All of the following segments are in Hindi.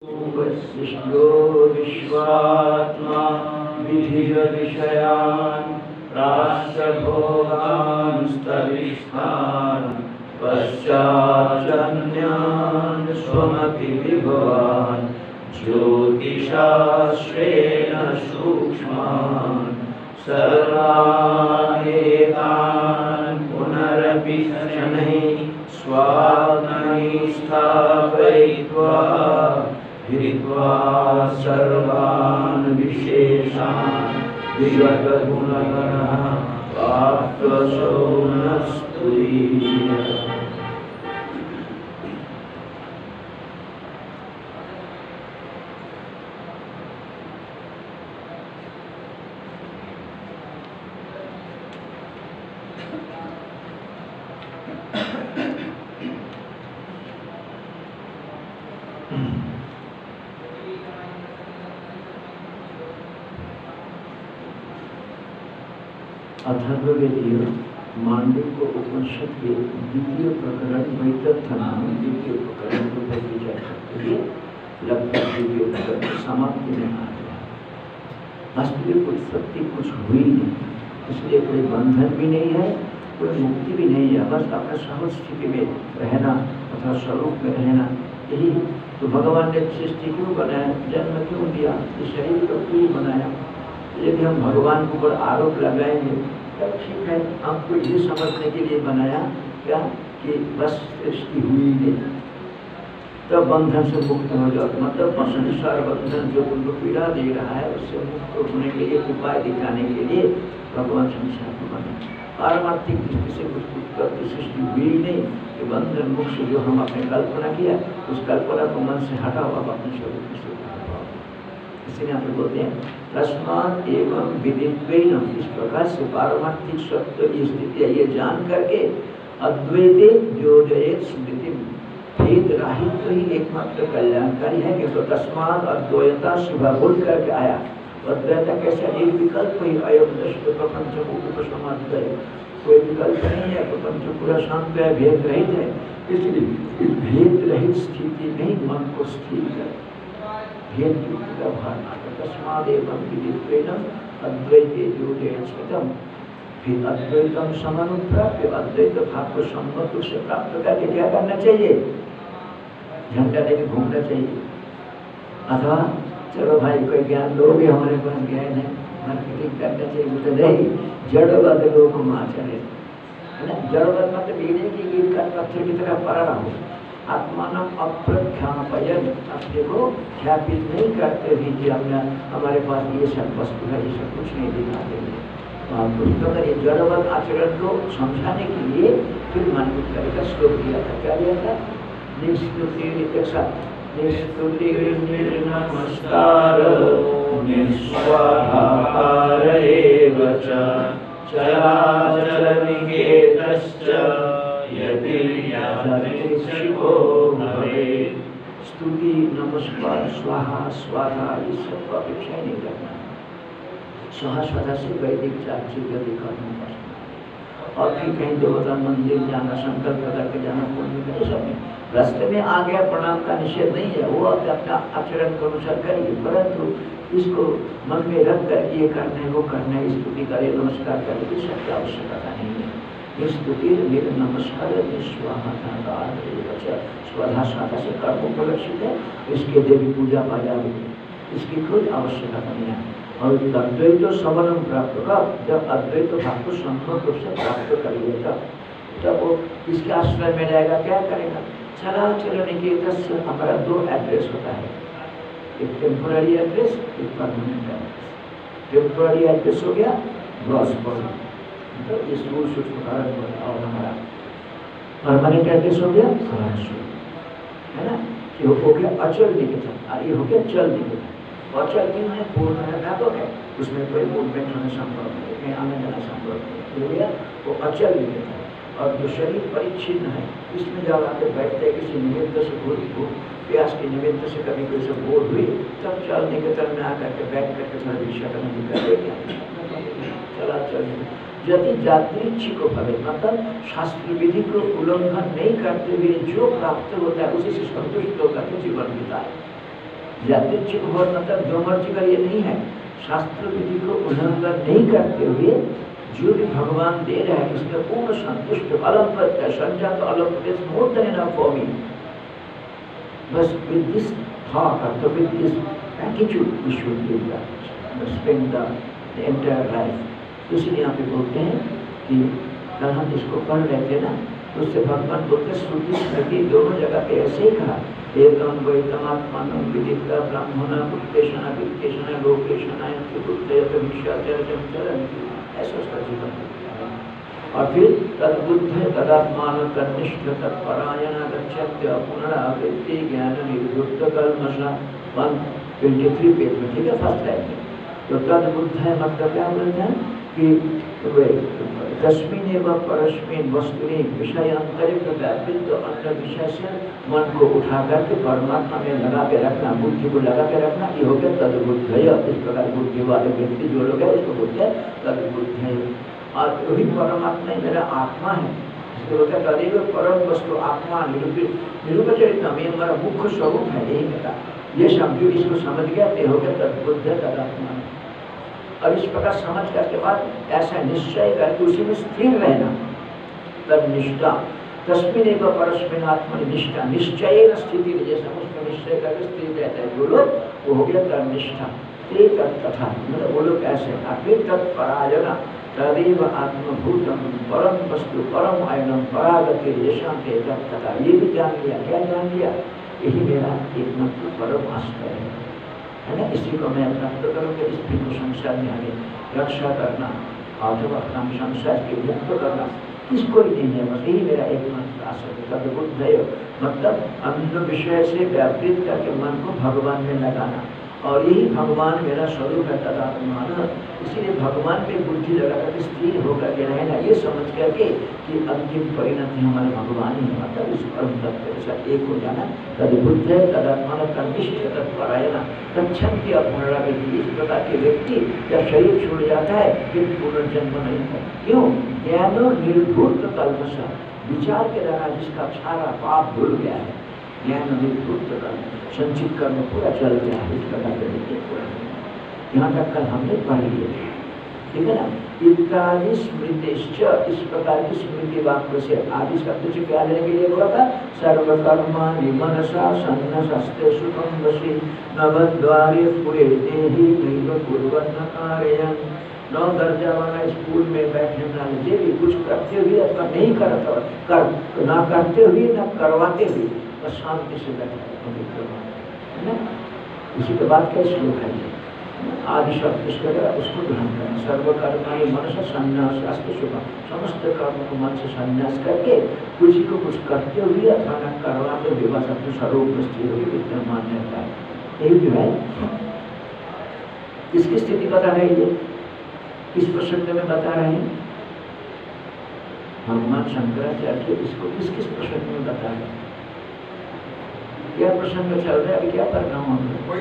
वशिष्ठो विश्वात्मा विधिय विषयान् राष्ट्रभोगांस्तविष्ठान् पश्चाच्चन्यान् स्वमपि विभवान् ज्योतिषाश्रेण सूक्ष्मान् सर्वान् एतान् पुनरपि शनैः स्वात्मनि स्थापयित्वा हित्वा सर्वान् विशेषान् विगतगुणगणः पार्थसो न स्तुतीयः। अथर्ववेदीय मांडुक्य उपनिषद के द्वितीय प्रकरण वैतथ्यनाम द्वितीय प्रकरण को विचार करते हुए लगभग द्वितीय प्रकरण समाप्ति में आ गया। वास्तविक उत्पत्ति कुछ हुई नहीं, इसलिए कोई बंधन भी नहीं है, कोई मुक्ति भी नहीं है। बस अपने सहज स्थिति में रहना तथा स्वरूप में रहना, यही तो भगवान ने सृष्टि क्यों बनाया, जन्म क्यों दिया, इस शरीर को क्यों बनाया। यदि हम भगवान के ऊपर आरोप लगाएंगे तब ठीक है, हमको ये समझने के लिए बनाया क्या कि बस सृष्टि हुई नहीं, तब बंधन से मुक्त हो जाओ। मतलब संसार बंधन जो उनको पीड़ा दे रहा है उससे मुक्त होने के लिए उपाय दिखाने के लिए भगवान संसार को बना। पारमार्थिक दृष्टि से कुछ उत्पत्ति सृष्टि हुई नहीं कि बंधन मुक्त जो हम अपने कल्पना किया उस कल्पना को मन से हटाओ, अब अपने स्वरूप से इसलिए आप बोलते हैं तस्मात् एवं विदित्वेन। इस प्रकार से पारमार्थिक सत्य की स्थिति है ये जान करके अद्वैते योजयेत स्मृति, भेद राहित्य ही एकमात्र कल्याणकारी है। कि तो तस्मात् अद्वैता शिवा बोल करके आया। अद्वैता कैसे निर्विकल्प ही अयम दृष्ट प्रपंच उपसमाधि, कोई विकल्प नहीं है, प्रपंच पूरा शांत है, भेद रहित है। इसलिए इस भेद रहित स्थिति में मन को स्थिर कर भेद युक्त का भावना तस्मादेवं विदित्वेन अद्वैते योजयेत स्मृतम्। फिर अद्वैतम समानुप्राप्य, अद्वैत भाव को सम्मत रूप से प्राप्त करके क्या करना चाहिए, झंडा लेके घूमना चाहिए। अथवा चलो भाई कोई ज्ञान लोगे, हमारे पास ज्ञान है, मार्केटिंग करना चाहिए। मतलब नहीं, जड़वद लोक माचरे, है ना। जड़वद मतलब ये नहीं कि ईट का पत्थर की तरह पड़ा रहो। आत्मानम अप्रख्यापयन, अपने को ख्यापित नहीं करते भी कि हमने हमारे पास ये सब वस्तु है, ये सब कुछ नहीं दिखा देंगे। तो ये जड़वत आचरण को समझाने के लिए फिर मानविकता का श्लोक दिया था। क्या दिया था, निस्तुति निर्नमस्कार निस्वाहार एव च चराचरनिकेतश्च यदि यादृच्छिको भवेत्। स्तुति, नमस्कार, स्वाहा, स्वाहा, ये सब को अपेक्षा नहीं करना। स्वाहा स्वाहा से वैदिक चार्चिक दिखाना पड़ता है। और फिर कहीं देवता मंदिर जाना, संकल्प करके जाना, पुण्य करे, सब नहीं। रास्ते में आ गया, प्रणाम का निषेध नहीं है, वो अपना आचरण के अनुसार करिए, परंतु इसको मन में रख कर ये करना है, वो करना है, स्तुति करे, नमस्कार करे, इस सब की आवश्यकता नहीं है। स्तुति नमस्कार स्वाहा स्वाहा स्वाहा से कर्मों को लक्षित है, इसके देवी पूजा पाजा इसकी कोई आवश्यकता नहीं है। और अद्वैत समन्वय प्राप्त का, जब अद्वैत भाव को संपूर्ण रूप से प्राप्त करिएगा तब वो इसके आश्रय में रहेगा। क्या करेगा, चराचर निकेतन से हमारा दो एड्रेस होता है, एक टेम्पोररी एड्रेस, एक परमानेंट एड्रेस। टेम्पोररी एड्रेस हो गया ग्रॉस बॉडी, तो इस रूल सूक्ष्म कारण और हमारा परमानेंट एड्रेस हो गया है ना, ये हो गया अचल निकेतन, और ये हो गया चल निकेतन। अचल क्यों है, पूर्ण है, व्यापक है, उसमें कोई मूवमेंट होना संभव नहीं, कहीं आने जाना संभव नहीं, हो गया वो अचल निकेतन। और जो शरीर परिच्छिन्न है, इसमें जब आके बैठते हैं किसी निमित्त से, प्यास के निमित्त से कभी कोई से बोध हुई, तब चल निकेतन में आकर के बैठ करके थोड़ा विषय करने चला चल यदि यादृच्छिक भवे, मतलब शास्त्रीय विधि को उल्लंघन नहीं करते हुए जो प्राप्त होता है उसी से संतुष्ट होकर के जीवन बिताए। यादृच्छिक बहुत मतलब जो मर्जी कर, ये नहीं है। शास्त्र विधि को उल्लंघन नहीं करते हुए जो भी भगवान दे रहे हैं उसमें पूर्ण संतुष्ट, अलग संख्या तो अलग more than enough for me. बस विद दिस थॉट और with this attitude we should live that, spend the entire life. इसलिए यहाँ पे बोलते हैं कि कल हम इसको पढ़ रहे थे ना, तो उससे भगवान बोलते श्रुति स्मृति दोनों जगह पे ऐसे ही कहा, एकम द्वैतम आत्मानं विदित्वा ब्राह्मणा पुत्रेषण वित्तेषण लोकेषण ऐसा उसका जीवन है। और फिर तद्बुद्ध तदात्मान तन्निष्ठ तत्परायण गच्छत्य पुनरावृत्ति ज्ञान निवृत्त कल्मषा 123 पेज में, ठीक है, फर्स्ट लाइन में। तो तद्बुद्ध है मतलब क्या बोलते हैं कि तस्मिन् एव परस्मिन् वस्तुनि विषयांतरित व्यापित अन्य विषय से मन को उठा करके परमात्मा में लगा के रखना, बुद्धि को लगा के रखना, ये हो गया तद्बुद्धय। इस प्रकार बुद्धि वाले व्यक्ति जो लोग है उसको बोलते हैं तद्बुद्धय। और वही परमात्मा ही मेरा आत्मा है, इसको बोलते हैं तदेव परम वस्तु आत्मा निरूपचरित में हमारा मुख्य स्वरूप है, यही मेरा। ये समझो, इसको समझ गया तो हो गया तद्बुद्ध तदात्मा। और इस प्रकार समझ करके बाद ऐसा निश्चय करके उसी में स्थिर रहना, तब निष्ठा। तस्मिन् एव परस्मिन् आत्मनि निष्ठा, निश्चय स्थिति, जैसे हम उसमें निश्चय करके स्थिर रहते हैं वो लोग, वो हो गया तब निष्ठा। ते तथा मतलब वो लोग ऐसे। फिर तत्परायण तदेव आत्मभूतम परम वस्तु परम आयनम परागति यशां ते तथा। ये भी जान लिया, क्या जान लिया, यही मेरा एकमात्र परम आश्रय है ना। इसी को मैं प्राप्त करूँगा, इस भिन्न संसार में हमें रक्षा करना अथवा अपना संसार के मुक्त करना किसको ही नहीं है, बस यही मेरा एकमात्र आश्रय। तद्बुद्धय मतलब अन्य विषय से व्यापृत करके मन को भगवान में लगाना, और यही भगवान मेरा स्वरूप है तदात्मान। इसीलिए भगवान में बुद्धि लगा करके स्थिर होकर के रहना, ये समझ करके कि अंतिम परिणति हमारे भगवान ही है, मतलब इस परम तत्व के साथ एक हो जाना। तद्बुद्धय तदात्मान तन्निष्ठ तत्परायण गच्छन्ति पुनरावृत्ति। इस प्रकार के व्यक्ति जब शरीर छूट जाता है फिर पुनर्जन्म नहीं है। क्यों? ज्ञानो निर्धूत कल्पसा, विचार के द्वारा जिसका सारा पाप धुल गया है, ज्ञान निर्धूत संचित कर्म पूरा चल गया है, इस प्रकार के व्यक्ति पूरा। यहाँ तक कल हमने पढ़ लिया, ठीक है ना। इत्यादि स्मृतिश्च, इस प्रकार की स्मृति वाक्य से आदि शब्द से क्या लेने के लिए बोला था? सर्वकर्माणि मनसा सन्नसस्ते सुखं वशी नवद्वारे पुरे देहि नैव कुर्वन् कारयन्। 9 दर्जा वाला स्कूल में बैठने वाले जे भी कुछ करते हुए अथवा नहीं करता, ना करते हुए ना करवाते हुए, बस शांति से बैठा है ना। इसी के बाद क्या श्लोक है, आदि शब्द उसको ग्रहण करें। सर्वकर्माणि मनसा संन्यास अस्ति शुभम, समस्त कर्म को मन से संन्यास करके किसी को कुछ करते हुए अथवा न करवाते हुए बस अपने स्वरूप में स्थिर हुए विद्यमान रहता है। यही जो है किसकी स्थिति बता रहे हैं, किस प्रसंग में बता रहे हैं? भगवान शंकराचार्य इसको किस किस प्रसंग में बता रहे हैं? क्या प्रसंग चल रहा है अभी, क्या कर रहा हूँ?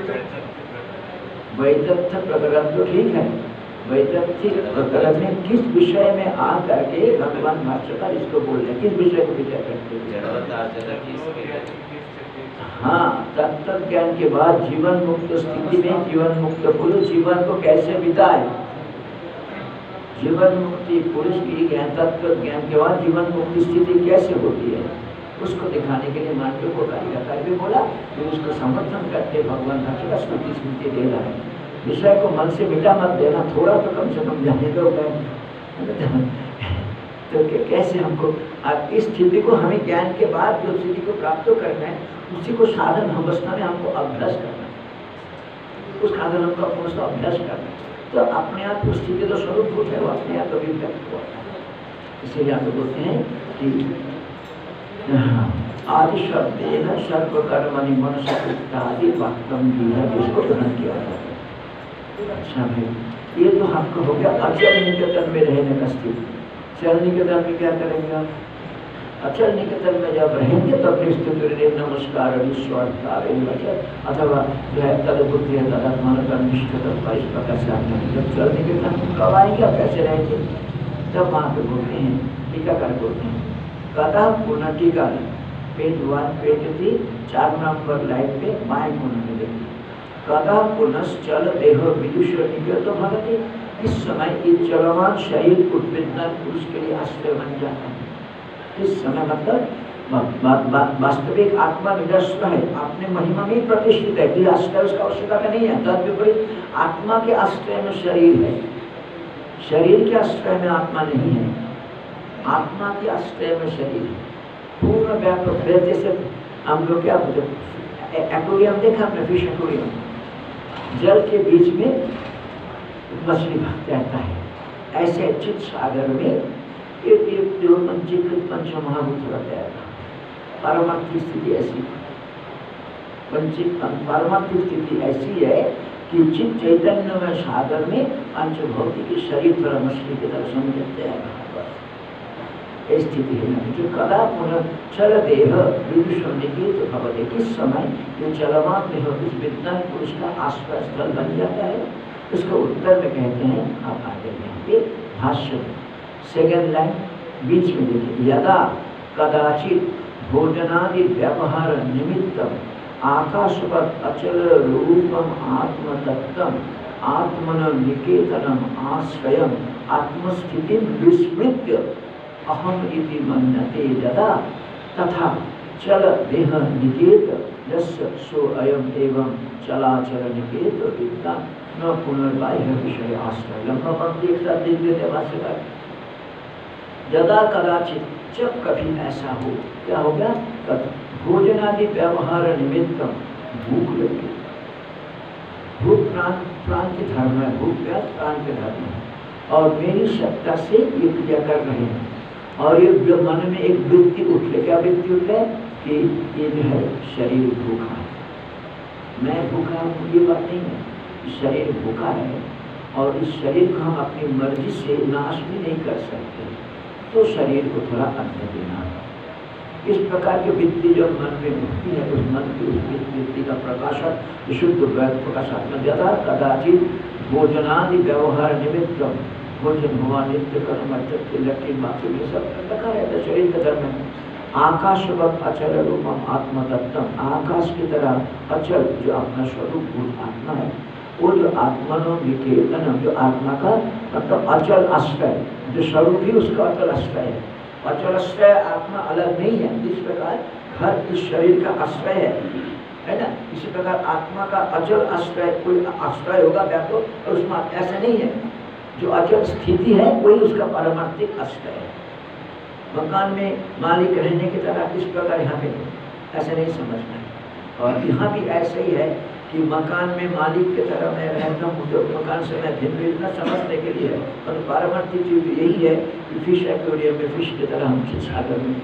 वैदग्ध्य प्रकरण तो ठीक है, वैदग्ध्य प्रकरण में किस विषय में आ करके भगवान भाष्यकार इसको बोल रहे हैं, किस विषय को विचार करते हैं? हाँ, तत्व ज्ञान के बाद जीवन मुक्त स्थिति में जीवन मुक्त पुरुष जीवन को कैसे बिताए, जीवन मुक्ति पुरुष की ज्ञान तत्व ज्ञान के बाद जीवन मुक्ति स्थिति कैसे होती है, उसको दिखाने के लिए मानव को कार्य भी बोला। फिर उसको समर्थन करके भगवान का स्मृति स्मृति दे रहा है। विषय को मन से मिटा मत देना, थोड़ा तो कम से कम जाने दो। तो कैसे हमको इस स्थिति को, हमें ज्ञान के बाद जो स्थिति को प्राप्त करना है उसी को साधन अवस्था में हमको अभ्यास करना है, उस साधन हमको अवस्था अभ्यास करना है। तो अपने आप उस स्थिति तो स्वरूप है, वो अपने आप अभी व्यक्त हुआ है। इसीलिए आप बोलते हैं कि आदि शब्द सर्वकर्मणि मनसा इत्यादि वाक्यम भी है, इसको ग्रहण किया जाता है। अच्छा भाई, ये तो आपको हो गया अचल निकेतन में रहने का स्थिति। चल निकेतन में क्या करेंगे आप? अचल निकेतन में जब रहेंगे तब स्थिति नमस्कार अथवा जो है तदबुद्धि है तदात्मान कर्निष्ठ तत्व, इस प्रकार से आपने जब चल निकेतन कब आएंगे और कैसे रहेंगे, तब वहाँ पे बोलते हैं, टीकाकार बोलते हैं कथा पुनः टीका पेज 1 पेज 3 4 नंबर लाइन पे बाएं कोने में देखिए, कदा पुनश्चल देह विदुषो निगतो भवति, इस समय ये चलमान शरीर उद्विग्न पुरुष के लिए आश्रय बन जाता है। इस समय मतलब वास्तविक आत्मा निरस्व है, अपने महिमा में प्रतिष्ठित है, कि आश्रय उसका आवश्यकता नहीं है। तद विपरीत आत्मा के आश्रय में शरीर है, शरीर के आश्रय में आत्मा नहीं है, आत्मा के आश्रय में शरीर है। पूर्ण व्यापक है। जैसे हम लोग क्या बोलते हैं, एक्वेरियम देखा आपने, फिश एक्वेरियम, जल के बीच में मछली रहता है, ऐसे चित सागर में एक पंचमहाभूत रहता है। पारमार्थिक स्थिति ऐसी, पारमार्थिक स्थिति ऐसी है कि चित चैतन्य में सागर में पंचभौतिक शरीर पर मछली के दर्शन देते हैं। स्थिति है जो कदा पुनश्चल देह विदुषो निगतो भवति, किस समय ये चलमान देह उस विज्ञान पुरुष का आश्रय स्थल बन जाता है। इसको उत्तर में कहते हैं, आप आगे देखेंगे भाष्य सेकेंड लाइन बीच में देखिए, यदा कदाचित भोजनादि व्यवहार निमित्तम आकाशवत् अचल रूपम आत्मतत्त्वम आत्मन निकेतनम आश्रयम आत्मस्थितिं विस्मृत्य अहम इति मन्यते यदा तथा चल देह निकेत यस्य सो अयम एवं चलाचल निकेत विद्वान न पुनर्बाह्य विषय आश्रय। लंबा पंक्ति एक साथ देख लेते भाष्यकार। यदा कदाचित, जब कभी ऐसा हो, क्या हो गया, भोजनादि व्यवहार निमित्तम, भूख लगी, भूख प्राण के धर्म है, भूख प्यास प्राण के धर्म है, और मेरी सत्ता से ये क्रिया कर रहे हैं, और ये मन में एक वृत्ति उठे, क्या वृत्ति उठे कि ये जो है शरीर भूखा है, मैं भूखा हूँ, ये बात नहीं है, शरीर भूखा है और इस शरीर को हम अपनी मर्जी से नाश भी नहीं कर सकते, तो शरीर को थोड़ा अन्न देना है। इस प्रकार की वृत्ति जो मन में उठती है, उस मन की उस वृत्ति का प्रकाशन शुद्ध प्रकाशात्मक यदा कदाचित भोजनादि व्यवहार निमित्त, भोजन हुआ, नित्य कर्म लट्टी बाकी में सब रखा रहता है, शरीर का धर्म है। आकाशवत् अचल रूपम आत्मतत्त्वम, आकाश की तरह अचल जो अपना स्वरूप भूत आत्मा है, वो जो आत्मनो निकेतन, जो आत्मा का मतलब अचल आश्रय, जो स्वरूप ही उसका अचल आश्रय है। अचल आश्रय आत्मा अलग नहीं है, इस प्रकार घर इस शरीर का आश्रय है ना। इसी प्रकार आत्मा का अचल आश्रय, कोई आश्रय होगा व्यापक, और उसमें ऐसा नहीं है, जो अचल स्थिति है वही उसका पारमार्थिक आश्रय है। मकान में मालिक रहने की तरह इस प्रकार यहाँ पे ऐसा नहीं समझना है, और यहाँ भी ऐसा ही है कि मकान में मालिक की तरह मैं रहता हूँ, जो मकान से मैं भिन्न भिन्न समझने के लिए है, और पारमार्थिक चीज यही है कि फिश एक्वेरियम में फिश की तरह हम सागर में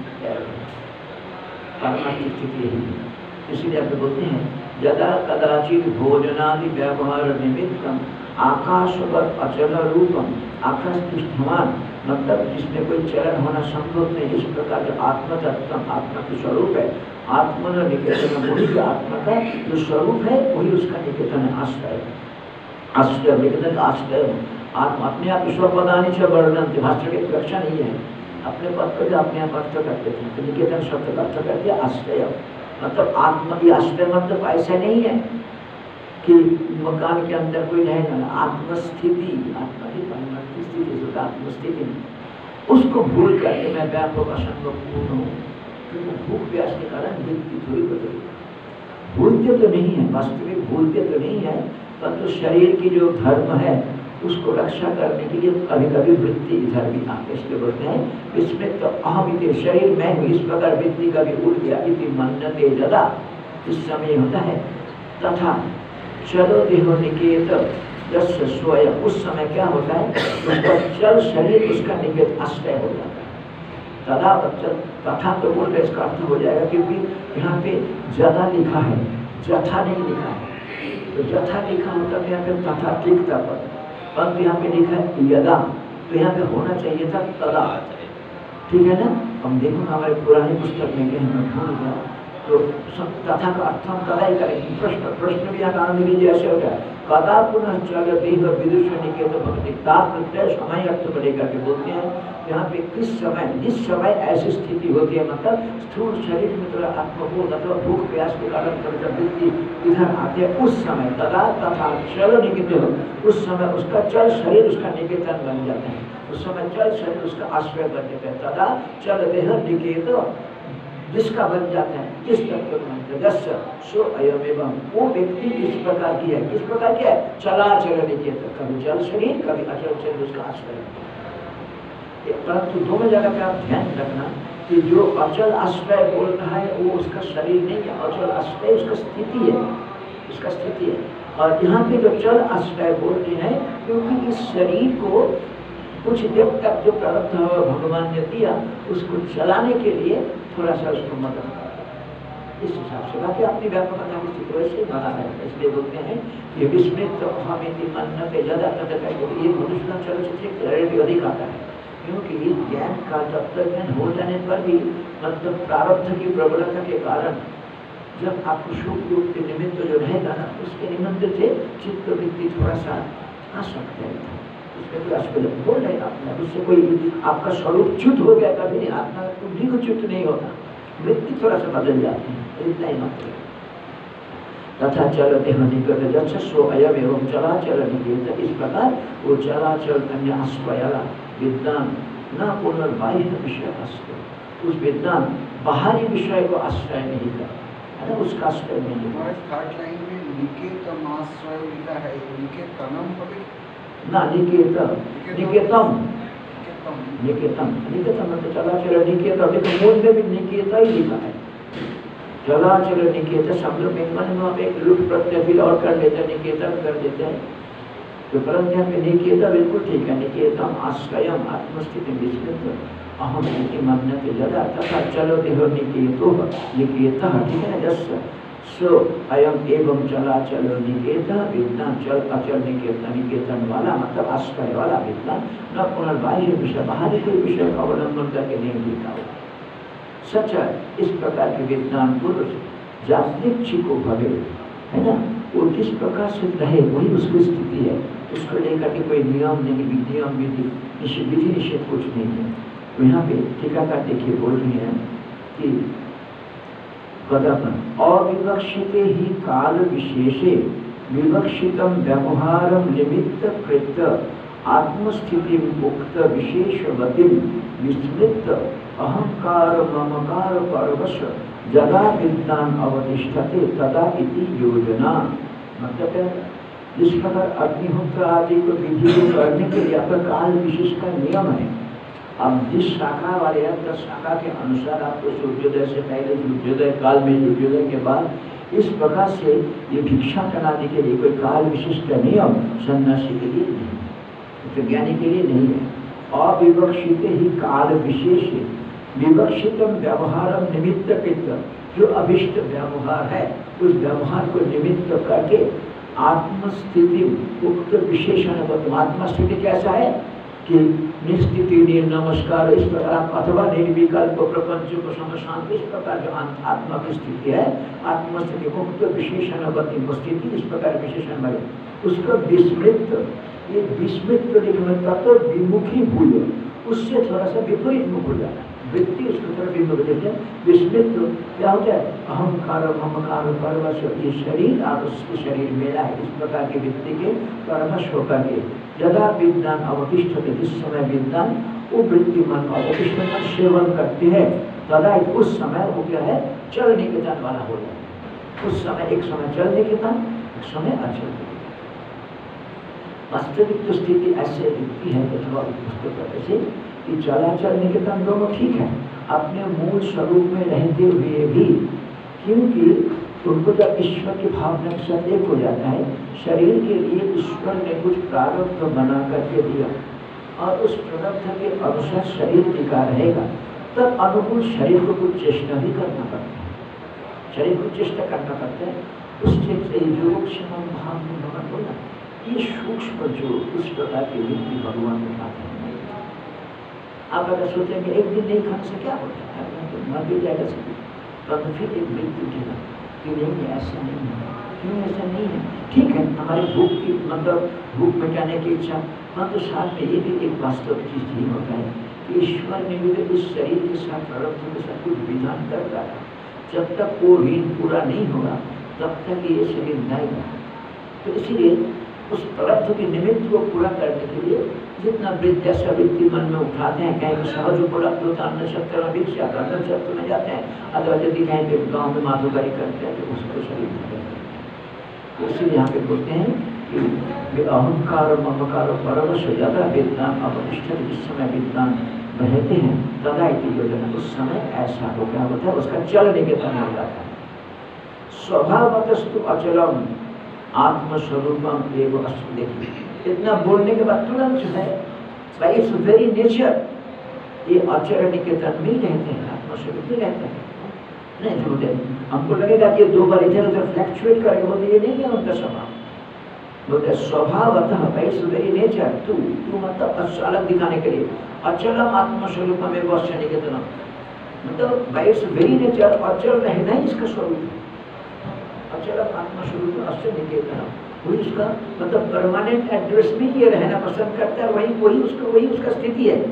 पारमार्थिक स्थिति यही है। इसलिए आप बोलते हैं यदा कदाचित भोजनादि व्यवहार निमित्तम आकाशवत् अचल रूपम, आकाश की समान, मतलब जिसमें कोई चलन होना संभव नहीं, इस प्रकार जो आत्मतत्व आत्मा के स्वरूप है, आत्मा निकेतन, वही जो आत्मा का जो स्वरूप है वही उसका निकेतन है, आश्रय। आश्रय निकेतन आश्रय, आत्मा अपने आप ईश्वर पदानी से वर्णन, भाष्य की रक्षा नहीं है, अपने पद पर जो अपने आप अर्थ करते थे, तो निकेतन शब्द का अर्थ करते हैं आश्रय, मतलब आत्मा की आश्रय मतलब ऐसा नहीं है कि मकान के अंदर कोई रहेगा, आत्मस्थिति, आत्मा की पारमार्थिक स्थिति, आत्मस्थिति उसको भूल करके मैं व्यापक असंग पूर्ण हूँ, क्योंकि भूख प्यास के कारण वृत्ति थोड़ी बदली, भूलते तो नहीं है, वास्तविक भूलते तो नहीं है, परंतु शरीर की जो धर्म है उसको रक्षा करने के लिए कभी कभी वृत्ति इधर भी आते, इसलिए बोलते हैं इसमें तो अहम इति, शरीर में हूँ, इस प्रकार वृत्ति कभी उड़ गया, इति मन्यते यदा, इस समय होता है। तथा चलो देहो निकेत यस्य स्वयं, उस समय क्या होता है, उसका चल शरीर उसका निकेत आश्रय हो जाता है। तथा बच्चन, तथा तो बोल रहे इसका अर्थ हो जाएगा, क्योंकि यहाँ पे ज्यादा लिखा है, जथा नहीं लिखा है, तो जथा लिखा होता है यहाँ पे तथा टिकता पर, परंतु यहाँ पे लिखा है यदा, तो यहाँ पे होना चाहिए था तदा, ठीक है ना। हम देखो हमारे पुरानी पुस्तक में कि हमें भूल गया, तो तथा का अर्थम तदा ही करेंगे। प्रश्न भी यहाँ आनंद लीजिए ऐसे होता है, कदा पुनः चल देह विदुष निकेत भक्ति प्रत्यय समय अर्थ बढ़ेगा के बोलते हैं। यहाँ पे किस समय, जिस समय ऐसी स्थिति होती है, मतलब स्थूल शरीर में थोड़ा आत्मबोध अथवा भूख प्यास के कारण वृत्ति इधर आते हैं, उस समय तदा तथा चल निकेत हो, उस समय उसका चल शरीर उसका निकेतन बन जाता है, उस समय चल शरीर उसका आश्रय बन जाता है। तदा चल देह निकेत जिसका बन जाता है, किस तत्व में जस्य सो अयम एवं, वो व्यक्ति इस प्रकार की है, किस प्रकार की है, चलाचल निकेत, कभी चल शरीर कभी अचल शरीर उसका आश्रय। परंतु दोनों जगह पे आप ध्यान रखना कि जो अचल आश्रय बोल रहा है वो उसका शरीर नहीं है, अचल आश्रय उसका स्थिति है, उसका स्थिति है। और यहाँ पे जो चल आश्रय बोल रहे हैं, क्योंकि इस शरीर को कुछ देर तक जो प्रारब्ध भगवान ने दिया उसको चलाने के लिए थोड़ा सा उसको मदद कर, इस हिसाब से बाकी अपनी व्यापकता की स्थिति वैसे ही बना है। इसलिए बोलते हैं कि विस्मृत अहमिति मन्नते यदा तदा, ये मनुष्य चलचित्र भी अधिक आता है, क्योंकि ज्ञान का जब तक ज्ञान हो जाने पर भी मतलब प्रारब्ध की प्रबलता के कारण जब आपको सुख दुख के निमित्त जो रहेगा ना, उसके निमित्त से चित्त वृत्ति थोड़ा सा आ सकता है, उसमें कोई आश्चर्य बोल रहे आपने, उससे कोई आपका स्वरूप च्युत हो गया कभी नहीं, आत्मा बुद्धि को च्युत नहीं होता, वृत्ति थोड़ा सा बदल जाती है, इतना ही मात्र। तथा चल देह निकट जच्छ सो अयम एवं चलाचल निकेत, इस प्रकार वो चलाचल अन्य आश्रयला विद्वान न पुनर्बाह्य विषय आश्रय, उस विद्वान बाहरी विषय को आश्रय नहीं करता है ना, उसका आश्रय नहीं। थर्ड लाइन में निकेतम आश्रय लिखा है, निकेतनम पढ़े ना, निकेतम निकेतम निकेतम मतलब चलाचल निकेत, देखो मूल में भी निकेत ही लिखा है, चलाचल निकेत शब्द में मन में आप एक लुट प्रत्यय फिर और कर लेते हैं, निकेतन कर देते हैं, तो परंतु यहाँ पे निकेत बिल्कुल ठीक है, निकेतम आश्रयम आत्मस्थिति विस्मृत अहम इति मन्यते यदा तथा चलो देह निकेतो निकेतः, ठीक है ना, जस्य सो अयम एवं चलाचल निकेत विद्वान चल अचल निकेतन वाला, मतलब आश्रय वाला विद्वान, न पुनर्बाह्य विषय बाहरी कोई विषय का अवलंबन करके नहीं जीता हो। सच इस प्रकार के विद्वान पुरुष जागृत को भवे, है ना, वो जिस प्रकार से रहे वही उसकी स्थिति है, उसको लेकर के कोई नियम नहीं, नियम विधि निषेध कुछ नहीं है। तो यहाँ पे टीकाकार देखिए बोल रही है कि अविवक्षिते ही काल विशेषे विवक्षितम व्यवहारम निमित्त कृत आत्मस्थिति मुक्त विशेषवतिम विस्मृत अहंकार ममकार परवश जदा विद्वान अवतिष्ठते तदा इति योजना। मतलब जिस प्रकार अग्निहोत्र आदि को विधि को करने के लिए आपका काल विशेष का नियम है, अब जिस शाखा वाले हैं तो शाखा के अनुसार आपको सूर्योदय से पहले सूर्योदय काल में, सूर्योदय के बाद, इस प्रकार से ये भिक्षा कराने के लिए कोई काल विशिष्ट नियम सन्यासी के लिए नहीं है, तो ज्ञानी के लिए नहीं है। अविवक्षित ही काल विशेष विवक्षितम व्यवहारम निमित्त कृत, जो अभिष्ट व्यवहार है उस व्यवहार को निमित्त करके आत्मस्थिति उक्त विशेषण। आत्मस्थिति कैसा है कि निस्थिति नमस्कार, इस प्रकार आप अथवा निर्विकल्प प्रपंच को समशांत, इस प्रकार जो आत्मा की स्थिति है, आत्मस्थिति मुक्त विशेषणवती स्थिति, इस प्रकार विशेषण बने उसका विस्मृत, ये विस्मृत लिखने तत्व विमुखी भूल, उससे थोड़ा सा विपरीत मुख हो जाता है, वृत्ति उसको थोड़ा विमुख देते हैं। विस्मृत क्या होता है, अहंकार ममकार परवश, ये शरीर और उसके शरीर मेरा है, इस प्रकार की वृत्ति के परवश होकर के यदा विद्वान अवतिष्ठते, जिस समय विद्वान वो वृत्ति मन अवतिष्ठ मन सेवन करते हैं, तदा उस समय वो क्या है, चल निकेतन वाला हो जाता है। उस समय एक समय चल निकेतन, एक समय अचल निकेतन। वास्तविक स्थिति ऐसे दिखती है अथवा पुस्तक से कि चलाचल निकेतन दोनों ठीक है अपने मूल स्वरूप में रहते हुए भी, क्योंकि उनको जब ईश्वर की भावना के साथ एक हो जाता है, शरीर के लिए ईश्वर ने कुछ प्रारब्ध बना करके दिया और उस प्रारब्ध के अनुसार शरीर टिका रहेगा, तब अनुकूल शरीर को कुछ चेष्टा भी करना पड़ता है, शरीर को चेष्टा करना पड़ता है। उससे योग क्षमम भाव में भगवान बोला, ये सूक्ष्म जो इस प्रकार की वृत्ति भगवान के पास नहीं। आप अगर सोचेंगे एक दिन नहीं खाने से क्या होता है, तो मर भी जाएगा सभी, तो फिर एक वृत्ति उठेगा कि नहीं ऐसा नहीं है। क्यों ऐसा नहीं है? ठीक है, हमारी भूख की मतलब भूख मिटाने की इच्छा, परंतु साथ में ये भी एक वास्तव चीज ही होता है कि ईश्वर ने भी इस शरीर के साथ प्रारब्ध के साथ कुछ विधान कर रखा। जब तक वो ऋण पूरा नहीं होगा तब तक ये शरीर जाएगा। तो इसीलिए उस प्रारब्ध के निमित्त को पूरा करने के लिए जितना जैसा वृत्ति मन में उठाते हैं, कहीं सहज उपलब्ध होता है, अन्न शक्ति में भिक्षा अन्न शक्ति में जाते हैं, अथवा यदि कहीं गाँव में माधुकारी करते हैं तो उसको शरीर में। तो इसीलिए यहाँ पे बोलते हैं कि अहंकार ममकार परवश हो जाता है विद्वान अपनिष्ठ। जिस समय विद्वान रहते हैं तदा इति योजना, उस समय ऐसा हो क्या होता है, उसका चल निकेतन हो जाता है। स्वभावतस्तु अचलम आत्मस्वरूपम एवं अस्तु। देखिए इतना बोलने के बाद तुरंत जो है बाय इट्स वेरी नेचर ये अचल निकेतन में रहते हैं, आत्मस्वरूप में रहते हैं। नहीं बोलते हमको लगेगा कि दो बार इधर उधर फ्लैक्चुएट करेंगे, बोलते ये नहीं है उनका स्वभाव। बोलते स्वभावतः बाय इट्स वेरी नेचर, तू मतलब अलग दिखाने के लिए अचलम आत्मस्वरूप में वश्य निकेतन, मतलब बाय इट्स वेरी नेचर अचल रहना ही इसका स्वरूप। अचल आत्मस्वरूप अश्य निकेतन, वही उसका मतलब परमानेंट एड्रेस में ये रहना पसंद करता है, वही उसका स्थिति है।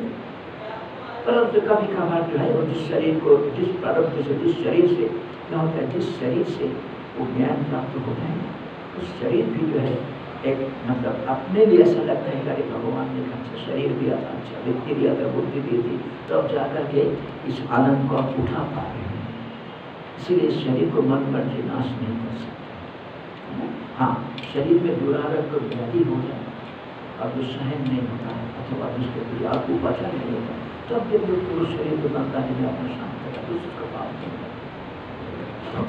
परंतु कभी कभार जो है वो जिस शरीर को जिस प्रारब्ध से जिस शरीर से क्या होता है, जिस शरीर से वो ज्ञान प्राप्त होता है उस शरीर भी जो है एक मतलब अपने भी ऐसा लगता है कि भगवान ने अच्छा शरीर दिया था, अच्छा व्यक्ति दिया था, बुद्धि दी थी, तब तो जाकर के इस आनंद को आप उठा पा रहे हैं। इसीलिए इस शरीर को मन पर से नाश नहीं कर सकते। हाँ, शरीर में दुरारोग्य को व्याधि हो जाए और जो सहन नहीं होता है अथवा जिसके लिए आपको पचन नहीं होता, तब जब जो पुरुष शरीर को बनता है अपना शांत करेगा तो उसका पाप नहीं होगा।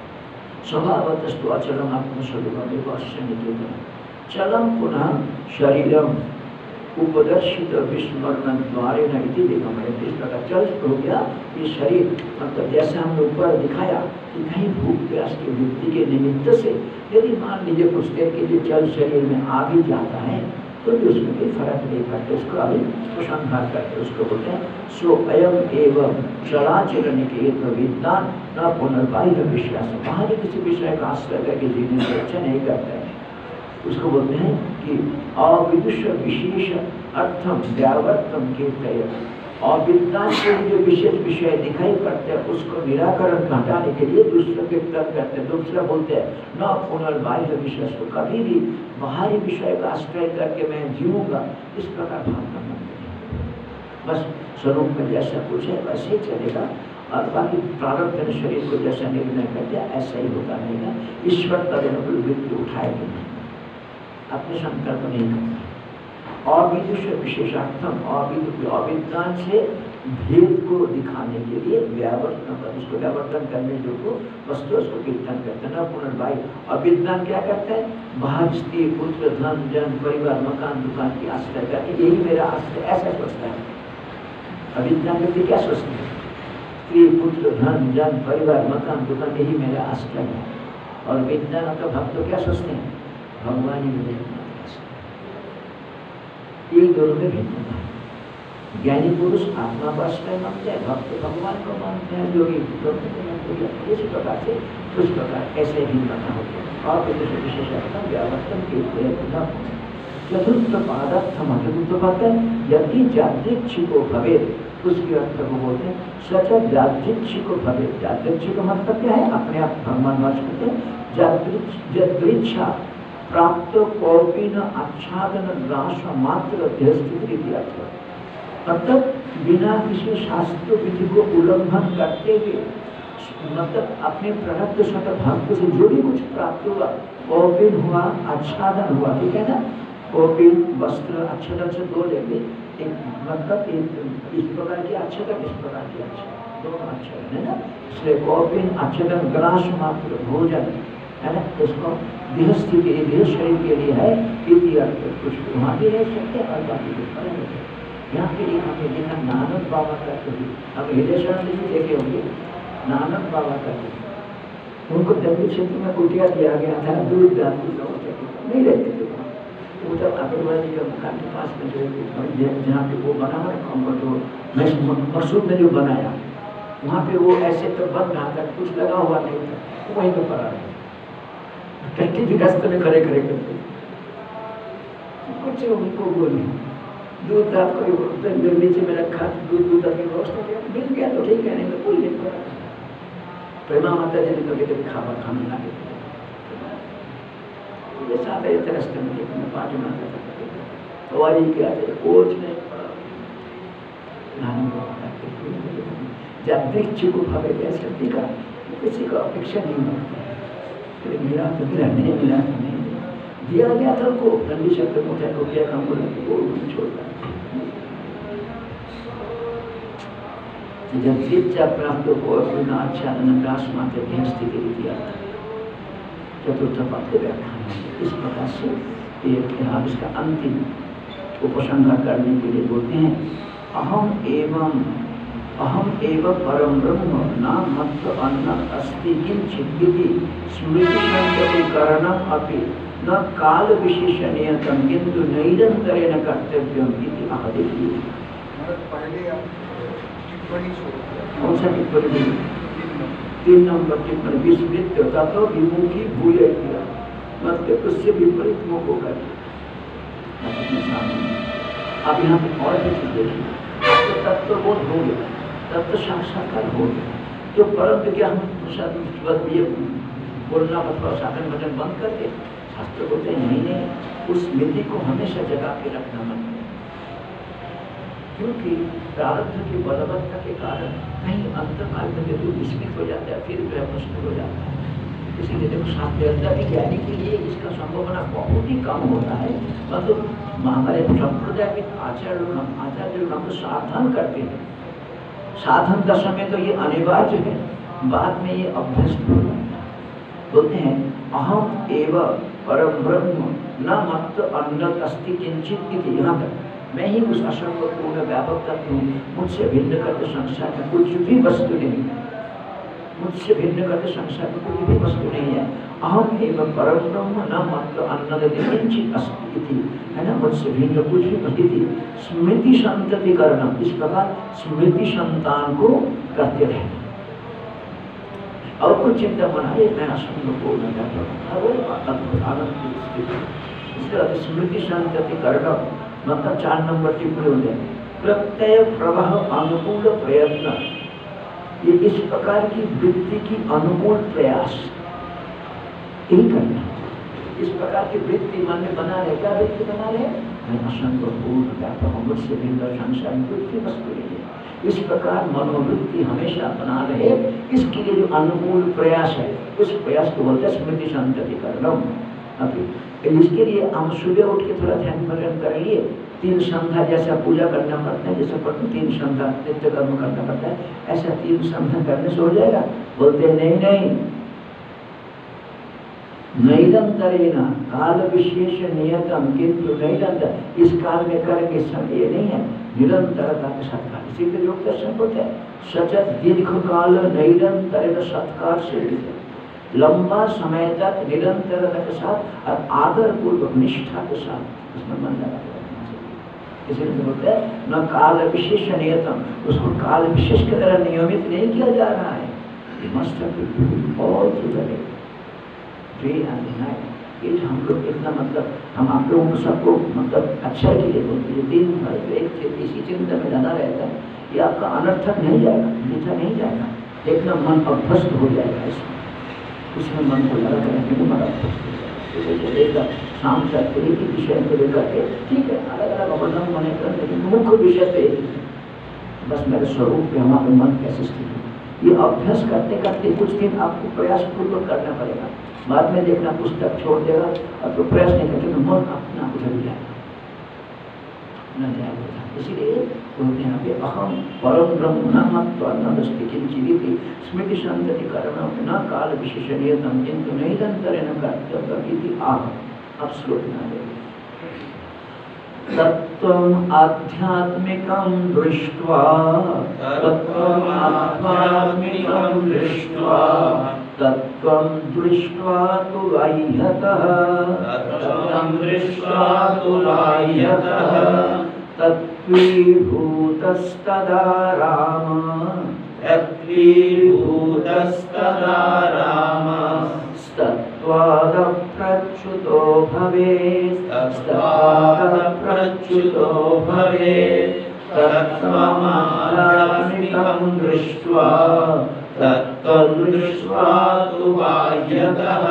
स्वभावतस्तु अचलम आत्मस्वरूपमेव अस्य निकेतन चलम पुनः शरीरम उपदर्शित विस्मरण द्वारे न इति दिगमयति। इस प्रकार चल हो गया ये शरीर, मतलब जैसे हमने ऊपर दिखाया कि कहीं भूख प्यास की वृत्ति के निमित्त से यदि मान लीजिए कुछ देर के लिए जल शरीर में आ भी जाता है तो भी उसमें कोई फर्क नहीं पड़ता, उसको अभी उपसंहार करते उसको बोलते हैं सो अयम एवं चराचर निकेत विद्वान न पुनर्बाह्य विश्वास। बाहरी किसी विषय का आश्रय करके जीने से अच्छा नहीं करता है, उसको बोलते हैं कि अविदुष विशेष अर्थम व्यावर्तम के तय। और विद्वान के जो विशेष विषय दिखाई पड़ते हैं उसको निराकरण हटाने के लिए दूसरों के तर्क करते हैं। दूसरा बोलते हैं न पुनर्बाह्य विषय, तो कभी भी बाहरी विषय का आश्रय करके मैं जीऊँगा इस प्रकार भावना मत करें। बस स्वरूप में जैसा कुछ है वैसे ही चलेगा और बाकी प्रारब्ध शरीर को जैसा निर्णय करते हैं ऐसा ही होता रहेगा। ईश्वर का वृत्ति उठाएगी नहीं, अपने संकल्प नहीं करते। अविदुष विशेषार्थम अविद्वान से भेद को दिखाने के लिए व्यावर्तन, उसको व्यावर्तन करने जो को वस्तु उसको कीर्तन करते हैं। न पुनर्बाह्य अविद्वान क्या करता है, बाहर स्त्री पुत्र धन जन परिवार मकान दुकान की आश्रय करके यही मेरा आश्रय ऐसा सोचता है। अविद्वान व्यक्ति क्या सोचते हैं, स्त्री पुत्र धन जन परिवार मकान दुकान यही मेरा आश्रय है। और विद्वान का भक्त क्या सोचते हैं, भगवान ही मुझे ये दोनों में भिन्नता है। ज्ञानी पुरुष आत्मा को आश्रय मानते हैं, भक्त भगवान को मानते हैं, योगी इसी प्रकार से उस प्रकार ऐसे भिन्नता होती है। और विशेषता व्यावर्तन के चतुर्थ पादार्थम चतुर्थ पद यदि जागृच्छिको भवे, उसके अर्थ को बोलते हैं सच जागृच्छिको भवे। जागृच्छिको मतलब क्या है, अपने आप भगवान वाच करते हैं। जागृच्छा प्राप्त कोपी न आच्छादन ग्रास मात्र स्थिति, मतलब बिना किसी शास्त्र विधि को उल्लंघन करते हुए मतलब अपने प्रारब्ध स्वतः भक्त से जो भी कुछ प्राप्त हुआ, कोपिन हुआ आच्छादन हुआ, ठीक है ना। कोपिन वस्त्र आच्छादन से दो लेंगे, एक मतलब एक इस प्रकार की आच्छादन, इस प्रकार की आच्छादन, दोनों आच्छादन है ना। इसलिए कोपिन आच्छादन ग्रास मात्र भोजन है ना, उसको देह स्थिति देह शरीर के लिए है, कुछ वहाँ भी रह सकते हैं और बाकी कुछ पर नहीं। यहाँ के लिए हमने देखा नानक बाबा का कभी हम हृदय भी देखे होंगे, नानक बाबा का उनको दक्षिण क्षेत्र में कुटिया दिया गया था, दूध दादी नहीं रहते थे वो तब अग्रवादी का मकान के पास में जो जहाँ पे वो बना हुआ है जो मसूद ने जो बनाया वहाँ पे वो ऐसे तो बन रहा था, कुछ लगा हुआ नहीं था, वो वहीं पे पड़ा रहा, टट्टी भी रास्ते में खड़े खड़े करते कुछ उनको बोली दूध रात को नीचे में रखा, दूध की व्यवस्था किया, मिल गया तो ठीक है, नहीं तो कोई नहीं पड़ा। प्रेमा माता जी ने कभी कभी खाने लगे ये सारे रास्ते में पार्टी में आता था, तो वही क्या कोच ने जब वृक्ष को भावे कैसे दिखा, किसी को अपेक्षा नहीं होती, मिला तो मिला, नहीं मिला तो नहीं दिया गया था उनको, ठंडी शब्द मुझे को किया काम बोला वो छोड़ता। जब शिक्षा प्राप्त हो अपना अच्छा अनभ्यास मात्र की स्थिति दिया था चतुर्थ पाठ व्याख्यान इस प्रकार से एक इसका अंतिम उपसंहार करने के लिए बोलते हैं अहम एवं परम ब्रह्म न मत्त अन्न अस्ति किंचिदिति स्मृति संकल्पीकरणम अपि न काल विशेषणीयतम किंतु निरंतरेण कर्तव्यम इति आदिति। पहले टिप्पणी कौन सा टिप्पणी? 3 नंबर टिप्पणी विस्मृत ततो विमुखी भूले किया, मतलब उससे विपरीत मुख होकर अब यहाँ पे और भी चीज देखिए, तत्व बोध हो गया, तत्व साक्षात्कार हो गया, तो परंतु क्या हम ये बोलना अथवा साधन भजन बंद करके शास्त्र बोलते हैं नहीं, उस स्मृति को हमेशा जगा के रखना मन में, क्योंकि प्रारब्ध की बलवत्ता के कारण कहीं अंतकाल में यदि विस्मित हो जाता है, फिर वह मुश्किल हो जाता है। इसीलिए देखो शास्त्रज्ञता के ज्ञानी के लिए इसका संभावना बहुत ही कम होता है, मतलब हमारे संप्रदाय के आचार्य लोग हम तो साधन करते हैं, साधन दशा में तो ये अनिवार्य है, बाद में ये अभ्यस्त हो जाता है। बोलते हैं अहम एवं परम ब्रह्म न मत्त अन्नत अस्ति किंचित इति, यहाँ तक मैं ही उस असंग पूर्ण व्यापक तत्व हूँ, मुझसे भिन्न करके संसार में कुछ भी वस्तु नहीं है, मुझसे भिन्न करके संसार में कोई भी वस्तु नहीं है। अहम एवं परम ब्रह्म न मत्त अन्नत किंचित अस्ति इति, है ना, मुझसे भिन्न कुछ भी नहीं। स्मृति संतति करना, इस प्रकार स्मृति संतान को करते रहना और कुछ चिंता बनाए, मैं असंग पूर्ण अद्भुत आनंद की स्थिति, इसलिए स्मृति संतति करना मतलब 4 नंबर टिप्पणी हो जाए प्रत्यय प्रवाह अनुकूल प्रयत्न, ये इस प्रकार की वृत्ति की अनुकूल प्रयास यही करना, इस प्रकार की वृत्ति मन में बना रहे, क्या वृत्ति बना रहे, मैं असंग पूर्ण व्यापक हूँ, मुझसे भिन्न संसार में कोई वस्तु नहीं है, इस प्रकार मनोवृत्ति हमेशा बना रहे, इसके लिए जो अनुकूल प्रयास है उस प्रयास को बोलते हैं स्मृति संतति करना। इसके लिए हम सुबह उठ के थोड़ा ध्यान भजन कर लिए, 3 संध्या जैसा पूजा करना पड़ता है, जैसे 3 संध्या नित्य कर्म करना पड़ता है, ऐसा 3 संध्या करने से हो जाएगा। बोलते हैं नहीं, निरंतरेण काल विशेष नियतम किंतु निरंतर, इस काल में करके समय नहीं है, निरंतरता के साथ काल, इसी के योग दर्शन होते हैं सचत दीर्घ काल निरंतरेण सत्कार से लंबा समय तक निरंतरता के साथ और आदर पूर्वक निष्ठा के साथ उसमें मन लगा रखना चाहिए। इसलिए बोलते हैं न काल विशेष नियतम, उसको काल विशेष की तरह नियमित नहीं किया जा रहा है, मस्त और ये हम लोग इतना मतलब हम आप लोगों को सबको मतलब अच्छा के लिए बोलते हैं, दिन भर एक इसी चिंता में लगा रहता है, ये आपका अनर्थक नहीं जाएगा, मीठा नहीं जाएगा, एकदम मन अभ्यस्त हो जाएगा, इसमें उसमें मन को लगा करने को बड़ा लेकर शाम तक एक ही विषय को लेकर के ठीक है, अलग अलग अवधान बने कर, लेकिन मुख्य विषय पे बस मेरे स्वरूप पे हमारे मन कैसे स्थित है, ये अभ्यास करते करते कुछ दिन आपको प्रयास पूर्वक करना पड़ेगा, बाद में देखना पुस्तक छोड़ देगा और तो प्रयास नहीं करते तो मन अपना उधर जाएगा न जाएगा। इसीलिए बोलते हैं कि अहम परम ब्रह्म न मत्त अन्नदस्ति किंचिदिति स्मृति संतति करणम न काल विशेषणीयतम किंतु निरंतरेण कर्तव्यम इति आह। अब श्लोक में आएगा तत्त्वम् आध्यात्मिकं दृष्ट्वा तत्त्वं दृष्ट्वा तु लाह्यतः तत्त्वीभूतस्तदा राम तत्त्वीभूतस्तदा रामः तत्त्वादप्रच्युतो भवेत् तत्त्वादप्रच्युतो भवेत् तत्त्वमाध्यात्मिकं दृष्ट्वा तत्त्वं दृष्ट्वा तु बाह्यतः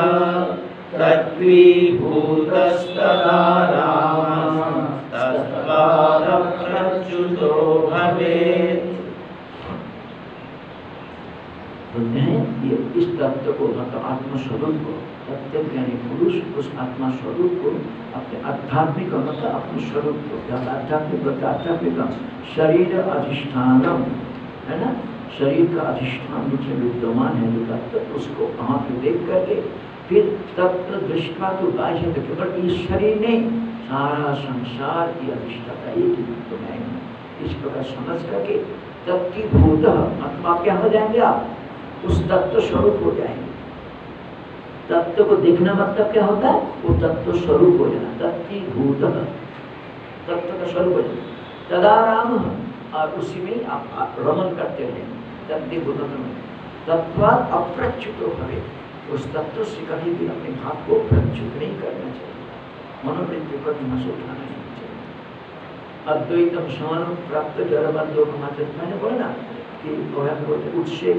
तत्त्वीभूतस्तदा रामः तत्त्वादप्रच्युतो भवेत्। ये इस तत्व को मतलब आत्मस्वरूप को तत्व यानी पुरुष उस आत्मा स्वरूप को अपने आध्यात्मिक मतलब अपने स्वरूप को आध्यात्मिक शरीर अधिष्ठानम है ना, शरीर का अधिष्ठान नीचे विद्यमान है जो तत्व, उसको वहाँ पे देख करके फिर तत्व दृष्टा तो बाह्य केवल इस शरीर नहीं सारा संसार की अधिष्ठाता एक ही तो मैं हूँ, इस प्रकार समझ करके तत्त्वभूत मतलब आप क्या हो जाएंगे, आप उस तत्व स्वरूप हो जाएंगे। तत्व को देखना मतलब क्या होता है, वो तत्व स्वरूप हो जाना, तत्त्वभूत तत्व का स्वरूप हो जाना। तदा राम और उसी में आप रमन करते रहेंगे तत्त्वभूत में। तत्वात् अप्रच्युतो भवेत्, उस तत्व से कभी भी अपने भाव को प्रच्युत नहीं करना चाहिए, मनोवृत्ति को कभी से उठाना नहीं चाहिए। अद्वैतम समान प्राप्त जड़बंधो मैंने बोला ना कि उत्सेक